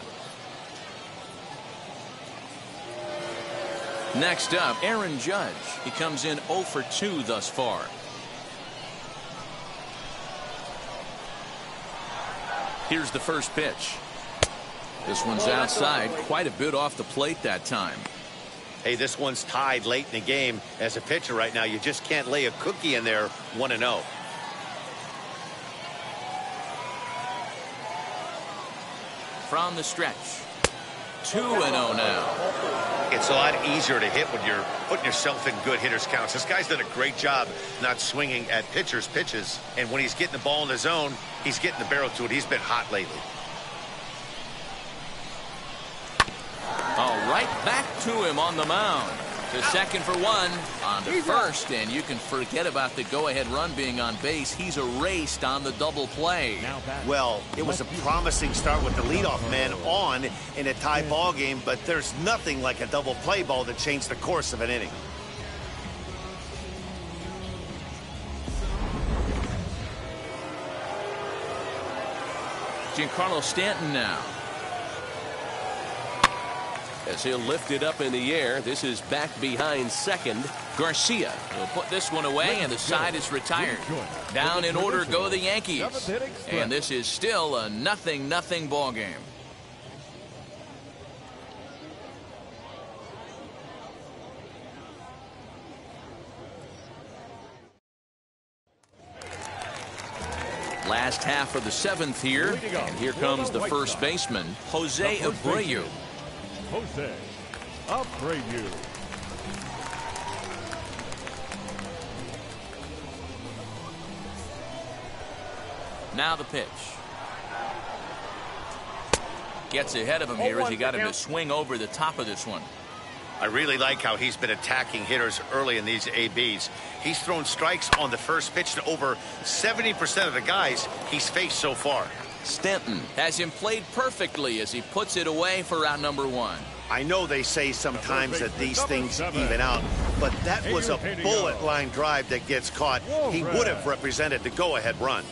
Next up, Aaron Judge. He comes in 0 for 2 thus far. Here's the first pitch. This one's outside, quite a bit off the plate that time. Hey, this one's tied late in the game. As a pitcher right now, you just can't lay a cookie in there 1-0. From the stretch. 2-0 now. It's a lot easier to hit when you're putting yourself in good hitters' counts. This guy's done a great job not swinging at pitchers' pitches. And when he's getting the ball in the zone, he's getting the barrel to it. He's been hot lately. All right, back to him on the mound. To second for 1, on to first, and you can forget about the go-ahead run being on base. He's erased on the double play. Well, it was a promising start with the leadoff man on in a tie ball game, but there's nothing like a double play ball to change the course of an inning. Giancarlo Stanton now. As he'll lift it up in the air, this is back behind second. Garcia will put this one away, and the side is retired. Down in order go the Yankees. And this is still a 0-0 ball game. Last half of the 7th here, and here comes the first baseman, Jose Abreu. Jose Abreu. Now the pitch. Gets ahead of him here as he got him to swing over the top of this one. I really like how he's been attacking hitters early in these ABs. He's thrown strikes on the first pitch to over 70% of the guys he's faced so far. Stanton has him played perfectly as he puts it away for out number 1. I know they say sometimes that these things even out, but that was a bullet line drive that gets caught. He would have represented the go-ahead run.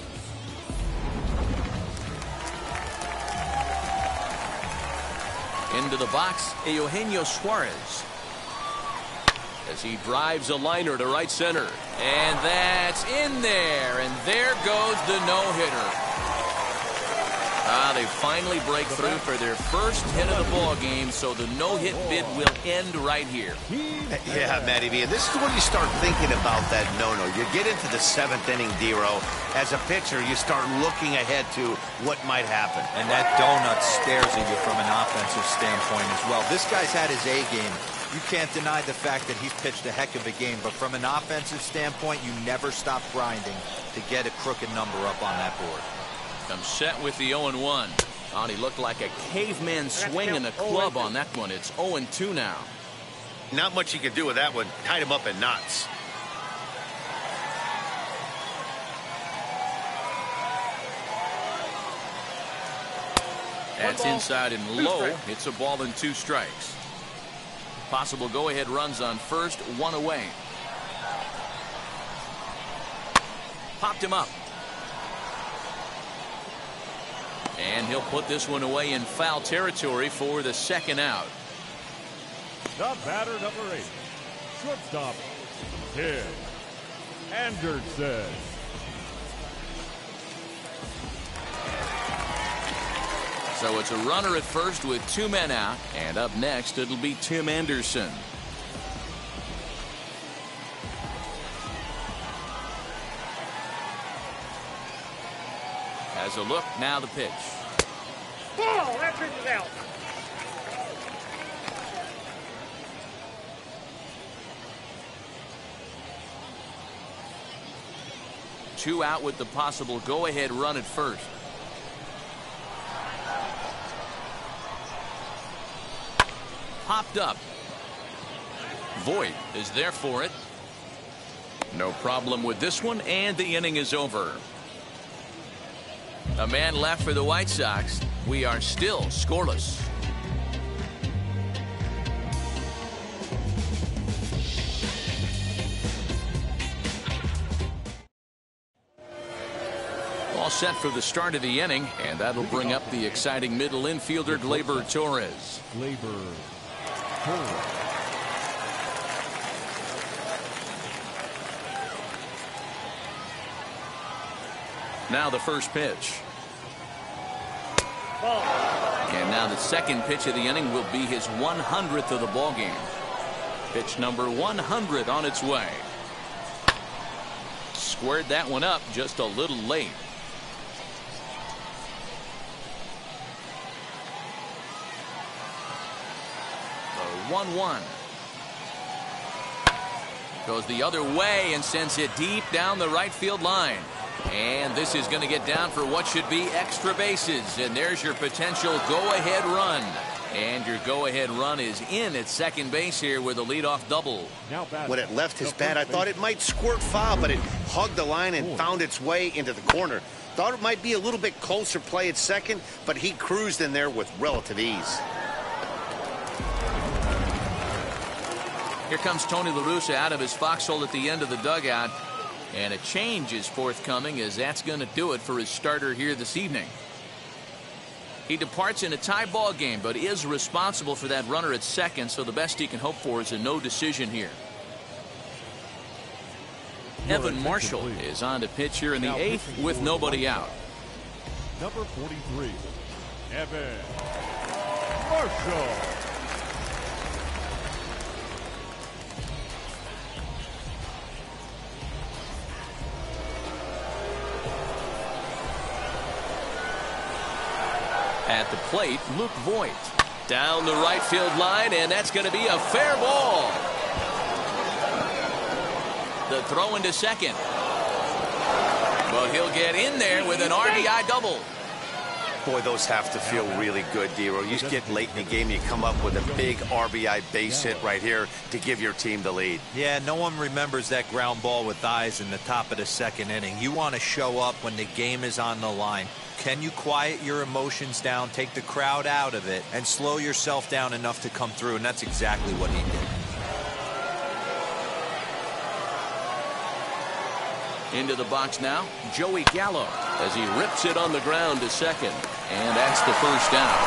Into the box, Eugenio Suarez, as he drives a liner to right center. And that's in there, and there goes the no-hitter. They finally break through for their first hit of the ball game, so the no-hit bid will end right here. Yeah, Matty B, and this is when you start thinking about that no-no. You get into the 7th inning, D-Row. As a pitcher, you start looking ahead to what might happen. And that donut stares at you from an offensive standpoint as well. This guy's had his A game. You can't deny the fact that he's pitched a heck of a game, but from an offensive standpoint, you never stop grinding to get a crooked number up on that board. I'm set with the 0-1. Oh, he looked like a caveman swinging the club on that one. It's 0-2 now. Not much you can do with that one. Tied him up in knots. That's inside and low. It's a ball and 2 strikes. Possible go-ahead runs on first, 1 away. Popped him up. And he'll put this one away in foul territory for the 2nd out. The batter, number 8, shortstop, Tim Anderson. So it's a runner at first with 2 men out, and up next it'll be Tim Anderson. As a look, now the pitch. Ball, that pitch is out. Two out with the possible go-ahead run at first. Popped up. Voit is there for it. No problem with this one, and the inning is over. A man left for the White Sox. We are still scoreless. All set for the start of the inning, and that'll bring up the exciting middle infielder Gleyber Torres. Now the first pitch. Ball. And now the second pitch of the inning will be his 100th of the ball game. Pitch number 100 on its way. Squared that one up just a little late. The 1-1. Goes the other way and sends it deep down the right field line. And this is going to get down for what should be extra bases. And there's your potential go-ahead run. And your go-ahead run is in at second base here with a leadoff double. When it left his bat, I thought it might squirt foul, but it hugged the line and found its way into the corner. Thought it might be a little bit closer play at second, but he cruised in there with relative ease. Here comes Tony La Russa out of his foxhole at the end of the dugout. And a change is forthcoming, as that's going to do it for his starter here this evening. He departs in a tie ball game, but is responsible for that runner at second, so the best he can hope for is a no decision here. Evan Marshall is on to pitch here in the 8th with nobody out. Number 43, Evan Marshall. At the plate, Luke Voit. Down the right field line, and that's going to be a fair ball. The throw into second. But he'll get in there with an RBI double. Boy, those have to feel really good, Dero. You get late in the game, you come up with a big RBI base hit right here to give your team the lead. Yeah, no one remembers that ground ball with eyes in the top of the second inning. You want to show up when the game is on the line. Can you quiet your emotions down, take the crowd out of it, and slow yourself down enough to come through? And that's exactly what he did. Into the box now, Joey Gallo, as he rips it on the ground to second. And that's the first down.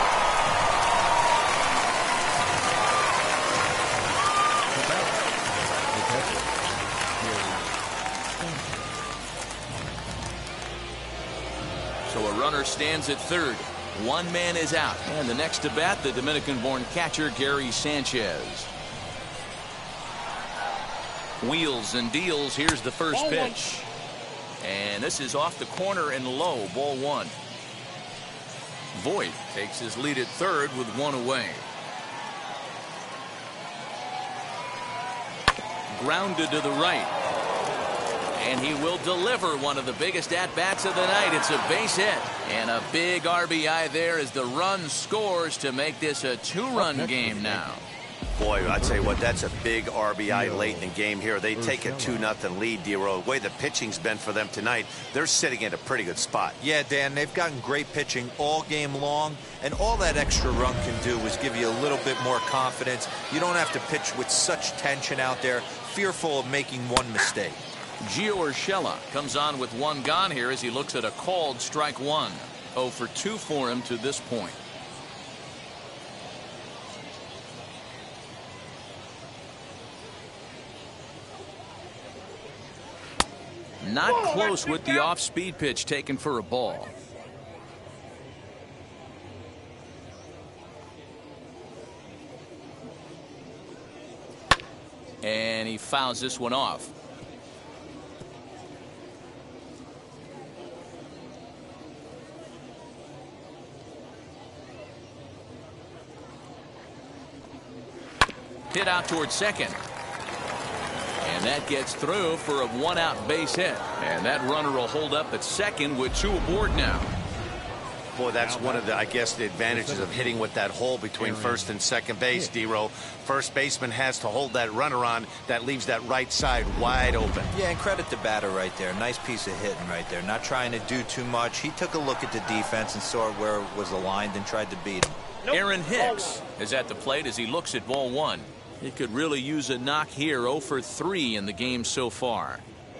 So a runner stands at third. One man is out. And the next to bat, the Dominican-born catcher, Gary Sanchez. Wheels and deals. Here's the first pitch. And this is off the corner and low, ball one. Voit takes his lead at third with one away. Grounded to the right. And he will deliver one of the biggest at-bats of the night. It's a base hit. And a big RBI there as the run scores to make this a two-run game now. Boy, I'd tell you what, that's a big RBI late in the game here. They take a 2-0 lead, Dero. The way the pitching's been for them tonight, they're sitting in a pretty good spot. Yeah, Dan, they've gotten great pitching all game long, and all that extra run can do is give you a little bit more confidence. You don't have to pitch with such tension out there, fearful of making one mistake. Gio Urshela comes on with one gone here as he looks at a called strike one. 0 for 2 for him to this point. Not close with the off-speed pitch taken for a ball. And he fouls this one off. Hit out towards second. And that gets through for a one-out base hit. And that runner will hold up at second with two aboard now. Boy, that's one of the, I guess, the advantages of hitting with that hole between first and second base, Dero. First baseman has to hold that runner on. That leaves that right side wide open. Yeah, and credit the batter right there. Nice piece of hitting right there. Not trying to do too much. He took a look at the defense and saw where it was aligned and tried to beat him. Aaron Hicks is at the plate as he looks at ball one. He could really use a knock here. 0 for 3 in the game so far.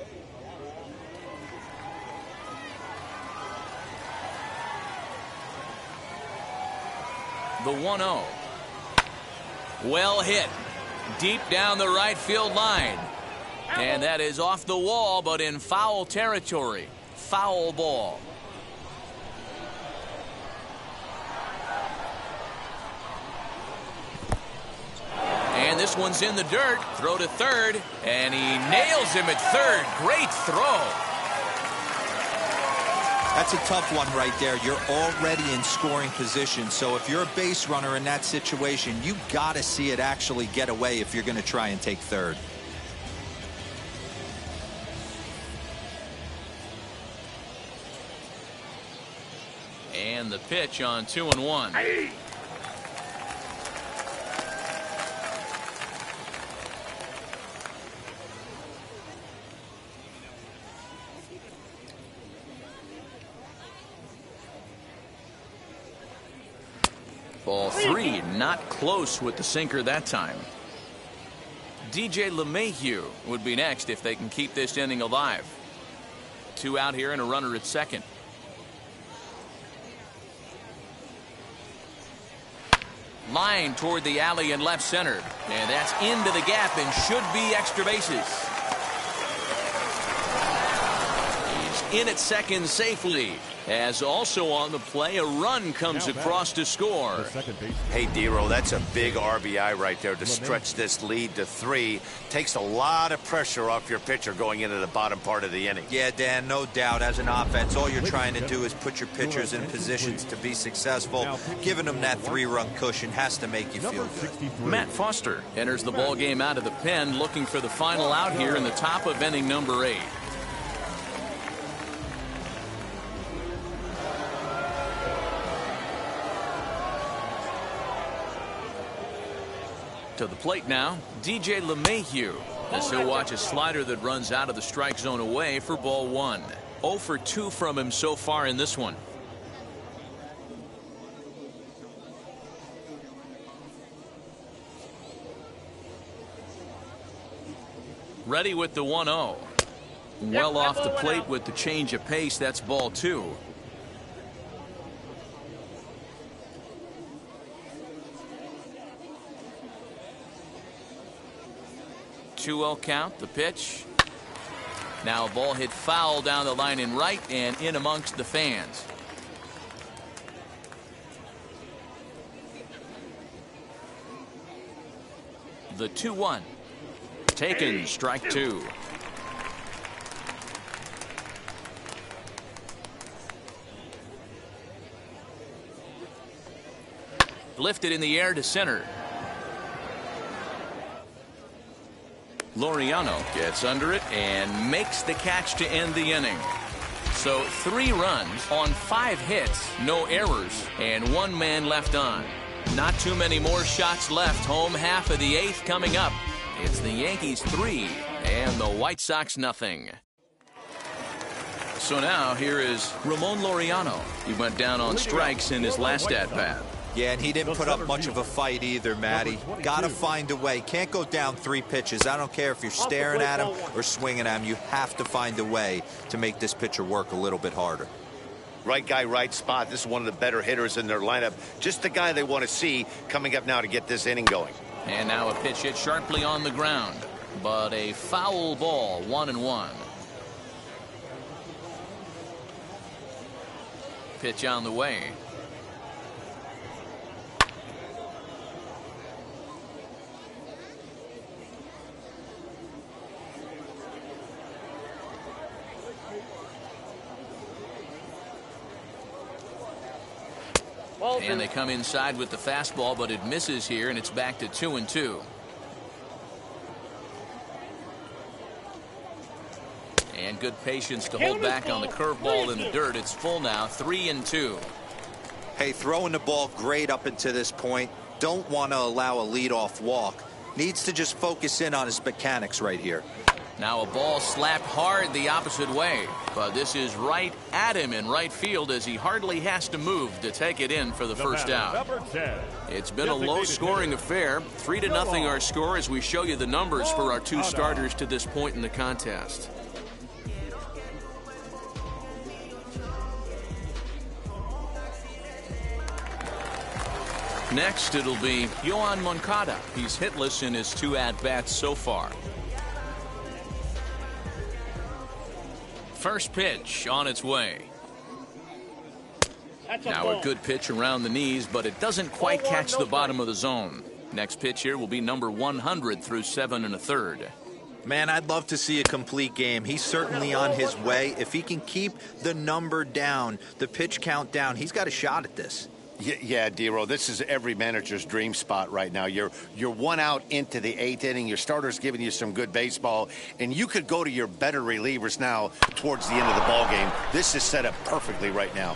The 1-0. Well hit. Deep down the right field line. And that is off the wall, but in foul territory. Foul ball. And this one's in the dirt. Throw to third. And he nails him at third. Great throw. That's a tough one right there. You're already in scoring position. So if you're a base runner in that situation, you got to see it actually get away if you're going to try and take third. And the pitch on 2-1. Hey. Ball 3, not close with the sinker that time. DJ LeMahieu would be next if they can keep this inning alive. 2 out here and a runner at second. Line toward the alley and left center. And that's into the gap and should be extra bases. He's in at second safely. As also on the play, a run comes across to score. Hey, Dero, that's a big RBI right there to stretch this lead to 3. Takes a lot of pressure off your pitcher going into the bottom part of the inning. Yeah, Dan, no doubt. As an offense, all you're trying to do is put your pitchers in positions to be successful. Giving them that 3-run cushion has to make you feel good. Matt Foster enters the ball game out of the pen, looking for the final out here in the top of inning number 8. To the plate now, DJ LeMahieu. As he'll watch a slider that runs out of the strike zone away for ball 1. 0 for 2 from him so far in this one. Ready with the 1-0. Well off the plate with the change of pace. That's ball 2. Two-0 count. The pitch. Now a ball hit foul down the line in right and in amongst the fans. The 2-1. Taken, strike 2. Lifted in the air to center. Laureano gets under it and makes the catch to end the inning. So 3 runs on 5 hits, no errors, and 1 man left on. Not too many more shots left. Home half of the 8th coming up. It's the Yankees 3 and the White Sox nothing. So now here is Ramon Laureano. He went down on strikes in his last at-bat. Yeah, and he didn't put up much of a fight either, Matty. Got to find a way. Can't go down 3 pitches. I don't care if you're staring at him or swinging at him. You have to find a way to make this pitcher work a little bit harder. Right guy, right spot. This is one of the better hitters in their lineup. Just the guy they want to see coming up now to get this inning going. And now a pitch hit sharply on the ground. But a foul ball, 1-1. Pitch on the way. And they come inside with the fastball, but it misses here, and it's back to 2-2. And good patience to hold back on the curveball in the dirt. It's full now, 3-2. Hey, throwing the ball great up until this point. Don't want to allow a leadoff walk. Needs to just focus in on his mechanics right here. Now a ball slapped hard the opposite way, but this is right at him in right field as he hardly has to move to take it in for the first out. It's been a low-scoring affair. 3-0 our score as we show you the numbers for our 2 starters to this point in the contest. Next, it'll be Yoan Moncada. He's hitless in his 2 at-bats so far. First pitch on its way. Now a good pitch around the knees, but it doesn't quite catch the bottom of the zone. Next pitch here will be number 100 through 7 1/3. Man, I'd love to see a complete game. He's certainly on his way. If he can keep the number down, the pitch count down, he's got a shot at this. Yeah, D-Row, this is every manager's dream spot right now. You're 1 out into the 8th inning. Your starter's giving you some good baseball, and you could go to your better relievers now towards the end of the ball game. This is set up perfectly right now.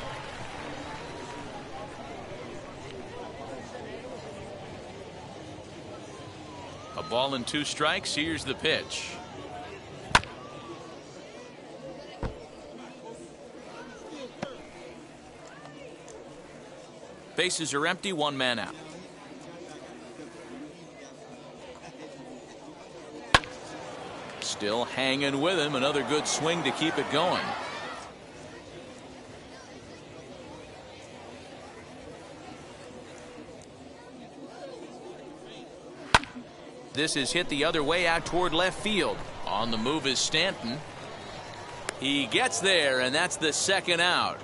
A ball and 2 strikes. Here's the pitch. Bases are empty, 1 man out. Still hanging with him. Another good swing to keep it going. This is hit the other way out toward left field. On the move is Stanton. He gets there, and that's the 2nd out.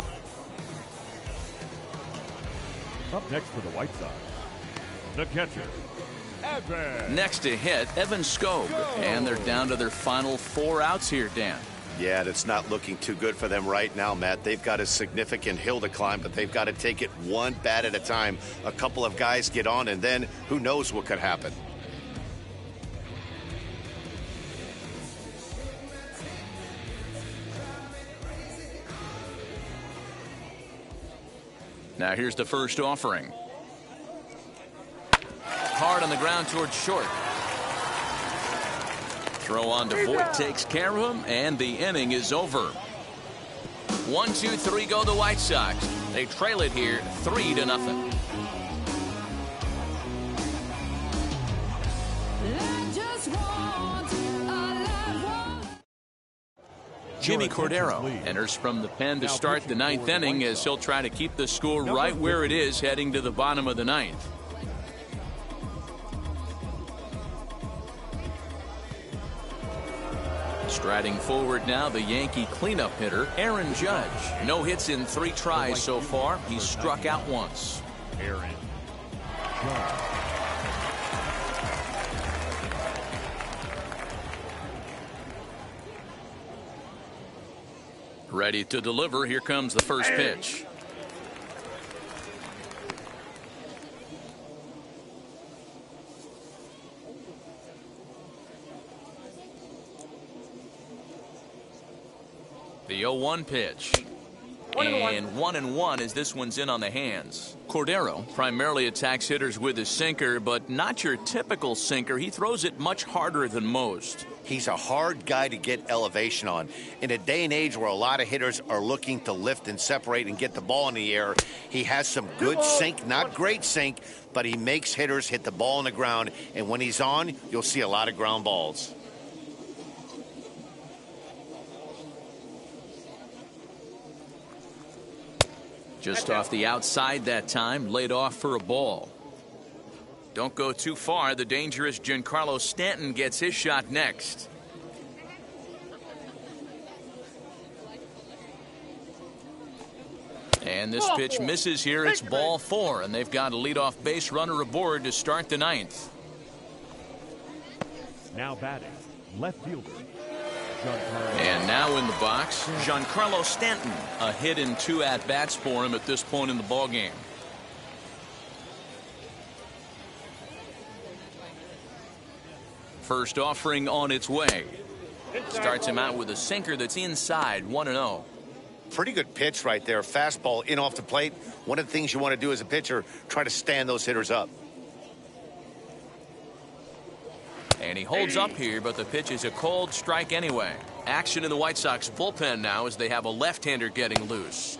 Up next for the White Sox, the catcher, Evan. Next to hit, Evan Skog. And they're down to their final 4 outs here, Dan. Yeah, that's not looking too good for them right now, Matt. They've got a significant hill to climb, but they've got to take it 1 bat at a time. A couple of guys get on, and then who knows what could happen. Now here's the first offering. Hard hard on the ground towards short. Throw on to Voit takes care of him, and the inning is over. 1, 2, 3 go the White Sox. They trail it here 3-0. Jimmy Cordero enters from the pen to start the 9th inning as he'll try to keep the score right where it is heading to the bottom of the 9th. Striding forward now, the Yankee cleanup hitter, Aaron Judge. No hits in 3 tries so far. He's struck out once. Aaron Judge. Ready to deliver. Here comes the first pitch. The 0-1 pitch. And 1-1 as this one's in on the hands. Cordero primarily attacks hitters with his sinker, but not your typical sinker. He throws it much harder than most. He's a hard guy to get elevation on. In a day and age where a lot of hitters are looking to lift and separate and get the ball in the air, he has some good sink, not great sink, but he makes hitters hit the ball on the ground. And when he's on, you'll see a lot of ground balls. Just off the outside that time, laid off for a ball. Don't go too far. The dangerous Giancarlo Stanton gets his shot next. And this pitch misses here. It's ball 4, and they've got a leadoff base runner aboard to start the 9th. Now batting, left fielder. And now in the box, Giancarlo Stanton. A hit in 2 at-bats for him at this point in the ballgame. First offering on its way. Starts him out with a sinker that's inside, 1-0. Pretty good pitch right there. Fastball in off the plate. One of the things you want to do as a pitcher, try to stand those hitters up. And he holds up here, but the pitch is a cold strike anyway. Action in the White Sox bullpen now as they have a left-hander getting loose.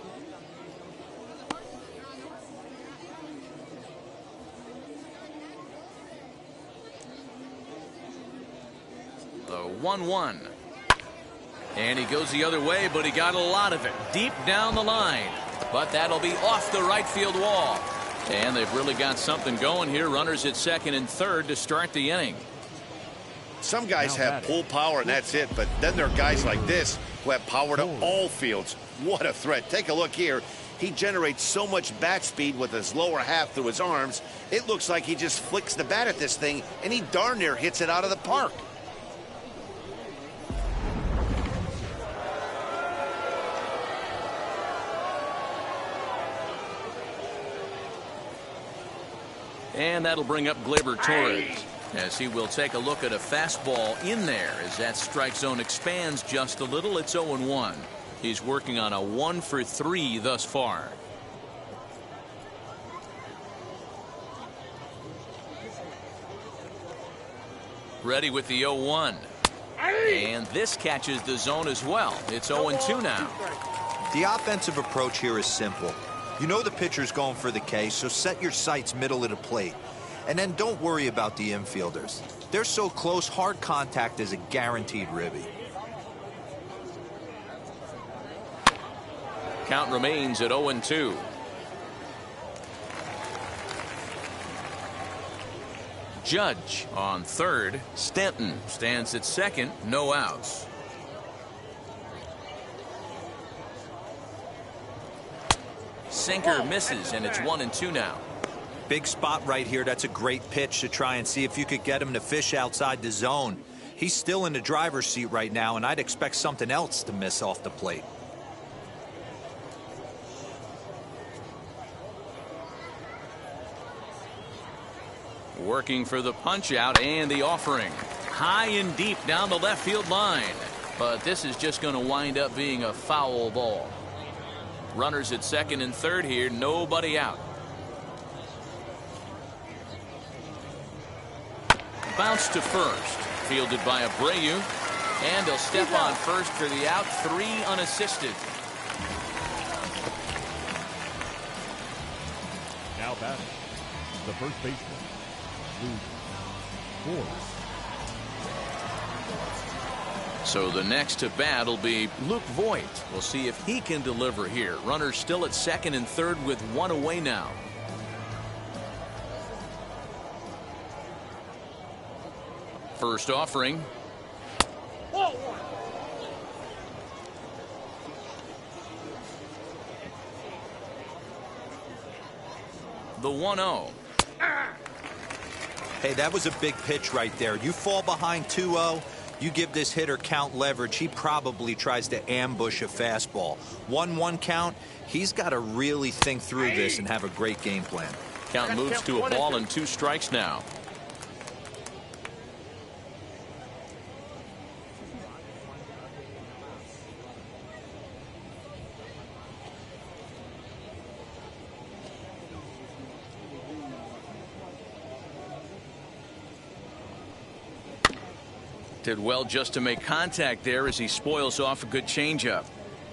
The 1-1. And he goes the other way, but he got a lot of it deep down the line. But that'll be off the right field wall. And they've really got something going here. Runners at second and third to start the inning. Some guys have pull power and that's it, but then there are guys like this who have power to all fields. What a threat. Take a look here. He generates so much bat speed with his lower half through his arms. It looks like he just flicks the bat at this thing, and he darn near hits it out of the park. And that'll bring up Gleyber Torres as he will take a look at a fastball in there as that strike zone expands just a little. It's 0-1. He's working on a 1 for 3 thus far. Ready with the 0-1. And this catches the zone as well. It's 0-2 now. The offensive approach here is simple. You know the pitcher's going for the K, so set your sights middle of the plate. And then don't worry about the infielders. They're so close, hard contact is a guaranteed ribby. Count remains at 0-2. Judge on third. Stanton stands at second. No outs. Sinker misses, and it's 1-2 now. Big spot right here. That's a great pitch to try and see if you could get him to fish outside the zone. He's still in the driver's seat right now, and I'd expect something else to miss off the plate. Working for the punch out and the offering. High and deep down the left field line. But this is just going to wind up being a foul ball. Runners at second and third here. Nobody out. bounce to first. Fielded by Abreu. And he'll step on first for the out. 3 unassisted. Now batting, the first baseman, Luke Voigt. So the next to bat will be Luke Voigt. We'll see if he can deliver here. Runners still at second and third with 1 away now. First offering. The 1-0. Hey, that was a big pitch right there. You fall behind 2-0, you give this hitter count leverage. He probably tries to ambush a fastball. 1-1 count. He's got to really think through this and have a great game plan. Count moves to a ball and 2 strikes now. Did well just to make contact there as he spoils off a good changeup.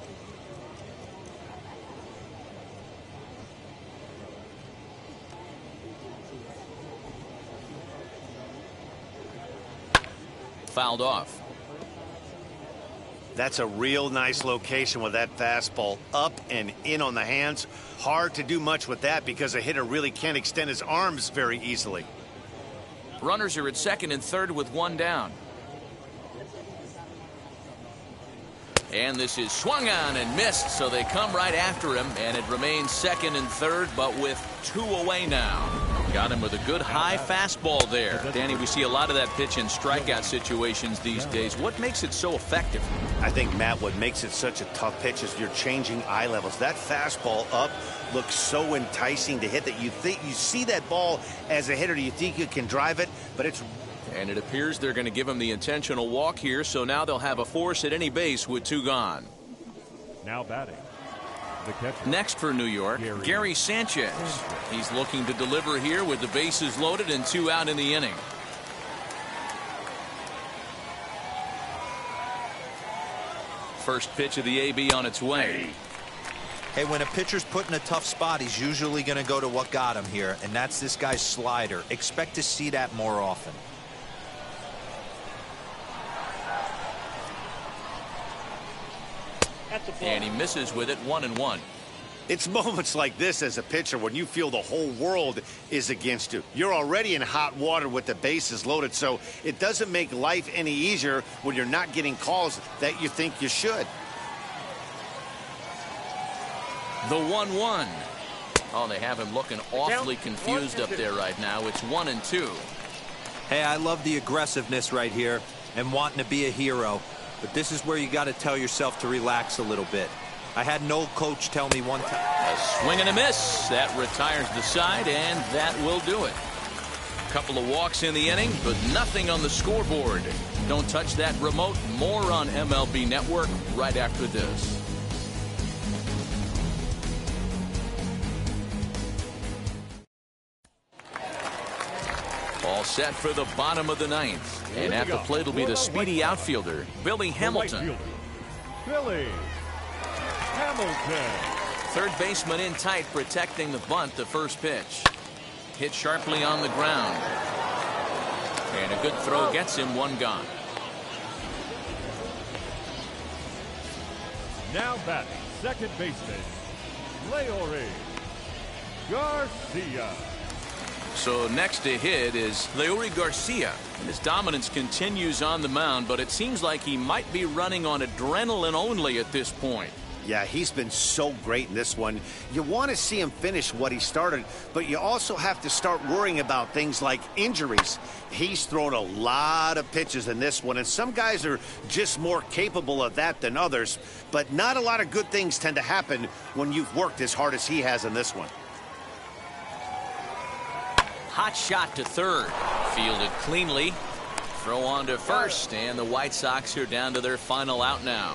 Fouled off. That's a real nice location with that fastball up and in on the hands. Hard to do much with that because a hitter really can't extend his arms very easily. Runners are at second and third with 1 down. And this is swung on and missed, so they come right after him, and it remains second and third, but with 2 away now. Got him with a good high fastball there. Danny, we see a lot of that pitch in strikeout situations these days. What makes it so effective? I think, Matt, what makes it such a tough pitch is you're changing eye levels. That fastball up looks so enticing to hit that you see that ball as a hitter, you think you can drive it, but it's... And it appears they're going to give him the intentional walk here, so now they'll have a force at any base with 2 gone. Now batting, the catcher. Next for New York, Gary Sanchez. He's looking to deliver here with the bases loaded and 2 out in the inning. First pitch of the AB on its way. Hey, when a pitcher's put in a tough spot, he's usually going to go to what got him here, and that's this guy's slider. Expect to see that more often. And he misses with it. 1-1. It's moments like this as a pitcher when you feel the whole world is against you. You're already in hot water with the bases loaded, so it doesn't make life any easier when you're not getting calls that you think you should. The 1-1. Oh, they have him looking awfully confused up there right now. It's 1-2. Hey, I love the aggressiveness right here and wanting to be a hero. But this is where you got to tell yourself to relax a little bit. I had an old coach tell me one time. A swing and a miss. That retires the side, and that will do it. A couple of walks in the inning, but nothing on the scoreboard. Don't touch that remote. More on MLB Network right after this. All set for the bottom of the 9th. And at the plate will be the speedy outfielder, Billy Hamilton. Billy Hamilton. Third baseman in tight, protecting the bunt, the first pitch. Hit sharply on the ground. And a good throw gets him 1 gone. Now batting, second baseman, Leori Garcia. So next to hit is Leori Garcia. And his dominance continues on the mound, but it seems like he might be running on adrenaline only at this point. Yeah, he's been so great in this one. You want to see him finish what he started, but you also have to start worrying about things like injuries. He's thrown a lot of pitches in this one, and some guys are just more capable of that than others, but not a lot of good things tend to happen when you've worked as hard as he has in this one. Hot shot to third. Fielded cleanly. Throw on to first, and the White Sox are down to their final out now.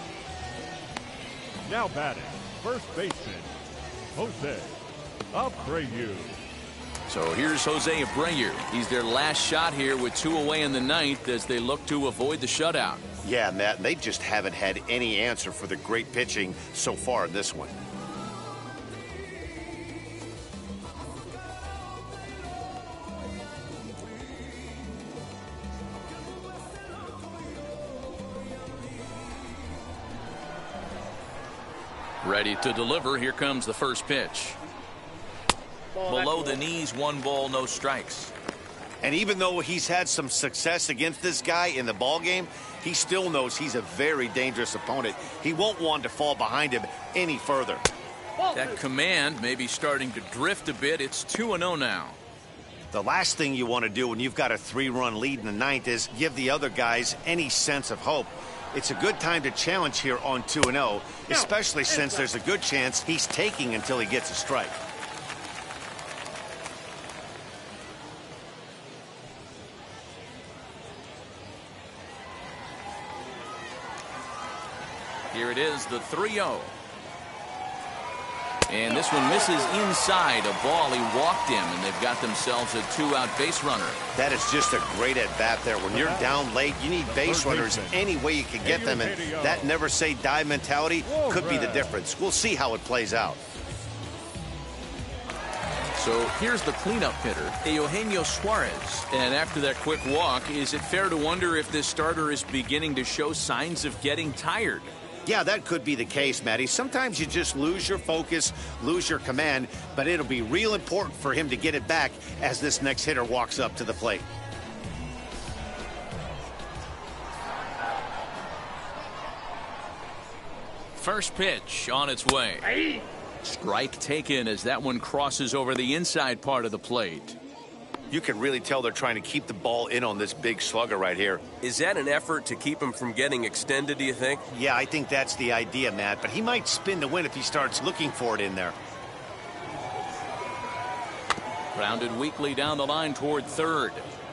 Now batting, first baseman, Jose Abreu. So here's Jose Abreu. He's their last shot here with 2 away in the ninth as they look to avoid the shutout. Yeah, Matt, they just haven't had any answer for the great pitching so far in this one. Ready to deliver. Here comes the first pitch. Below the knees, 1 ball, no strikes. And even though he's had some success against this guy in the ball game, he still knows he's a very dangerous opponent. He won't want to fall behind him any further. That command may be starting to drift a bit. It's 2-0 now. The last thing you want to do when you've got a 3-run lead in the ninth is give the other guys any sense of hope. It's a good time to challenge here on 2-0, especially since there's a good chance he's taking until he gets a strike. Here it is, the 3-0. And this one misses inside a ball. He walked him, and they've got themselves a 2-out base runner. That is just a great at-bat there. When you're down late, you need base runners any way you can get them, and that never-say-die mentality could be the difference. We'll see how it plays out. So here's the cleanup hitter, Eugenio Suarez. And after that quick walk, is it fair to wonder if this starter is beginning to show signs of getting tired? Yeah, that could be the case, Matty. Sometimes you just lose your focus, lose your command, but it'll be real important for him to get it back as this next hitter walks up to the plate. First pitch on its way. Strike taken as that one crosses over the inside part of the plate. You can really tell they're trying to keep the ball in on this big slugger right here. Is that an effort to keep him from getting extended, do you think? Yeah, I think that's the idea, Matt, but he might spin the win if he starts looking for it in there. Grounded weakly down the line toward third.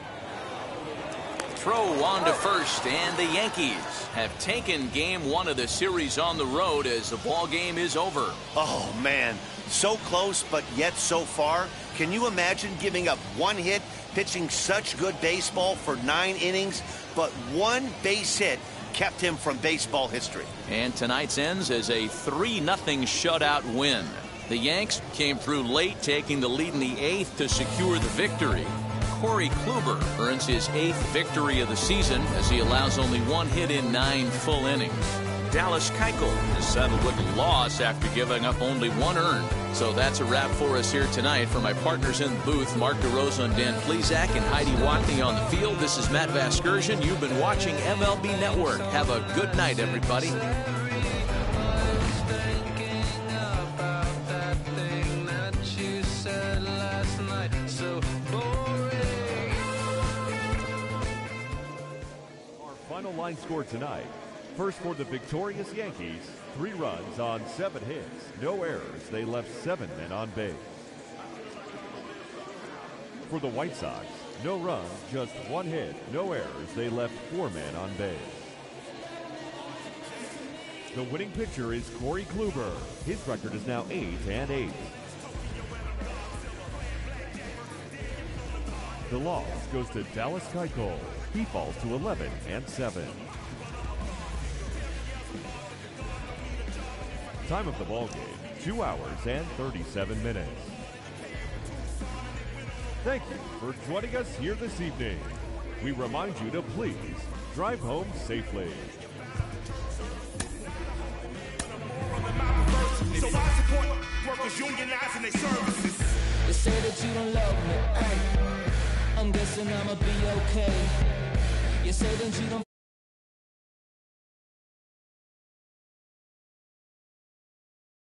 Throw on to first, and the Yankees have taken game 1 of the series on the road as the ball game is over. Oh, man, so close, but yet so far. Can you imagine giving up 1 hit, pitching such good baseball for 9 innings, but 1 base hit kept him from baseball history? And tonight's ends as a 3-0 shutout win. The Yanks came through late, taking the lead in the 8th to secure the victory. Corey Kluber earns his 8th victory of the season as he allows only 1 hit in 9 full innings. Dallas Keuchel has settled with a loss after giving up only 1 earned. So that's a wrap for us here tonight. For my partners in the booth, Mark DeRosa and Dan Plezak and Heidi Watney on the field, this is Matt Vasgersian. You've been watching MLB Network. Have a good night, everybody. Final line score tonight. First for the victorious Yankees, 3 runs on 7 hits. No errors. They left 7 men on base. For the White Sox, no runs, just 1 hit. No errors. They left 4 men on base. The winning pitcher is Corey Kluber. His record is now 8-8. The loss goes to Dallas Keuchel. He falls to 11-7. Time of the ball game, 2 hours and 37 minutes. Thank you for joining us here this evening. We remind you to please drive home safely. So I support workers unionizing their services. They say that you don't love me, I'm guessing I'ma be okay. You say that you don't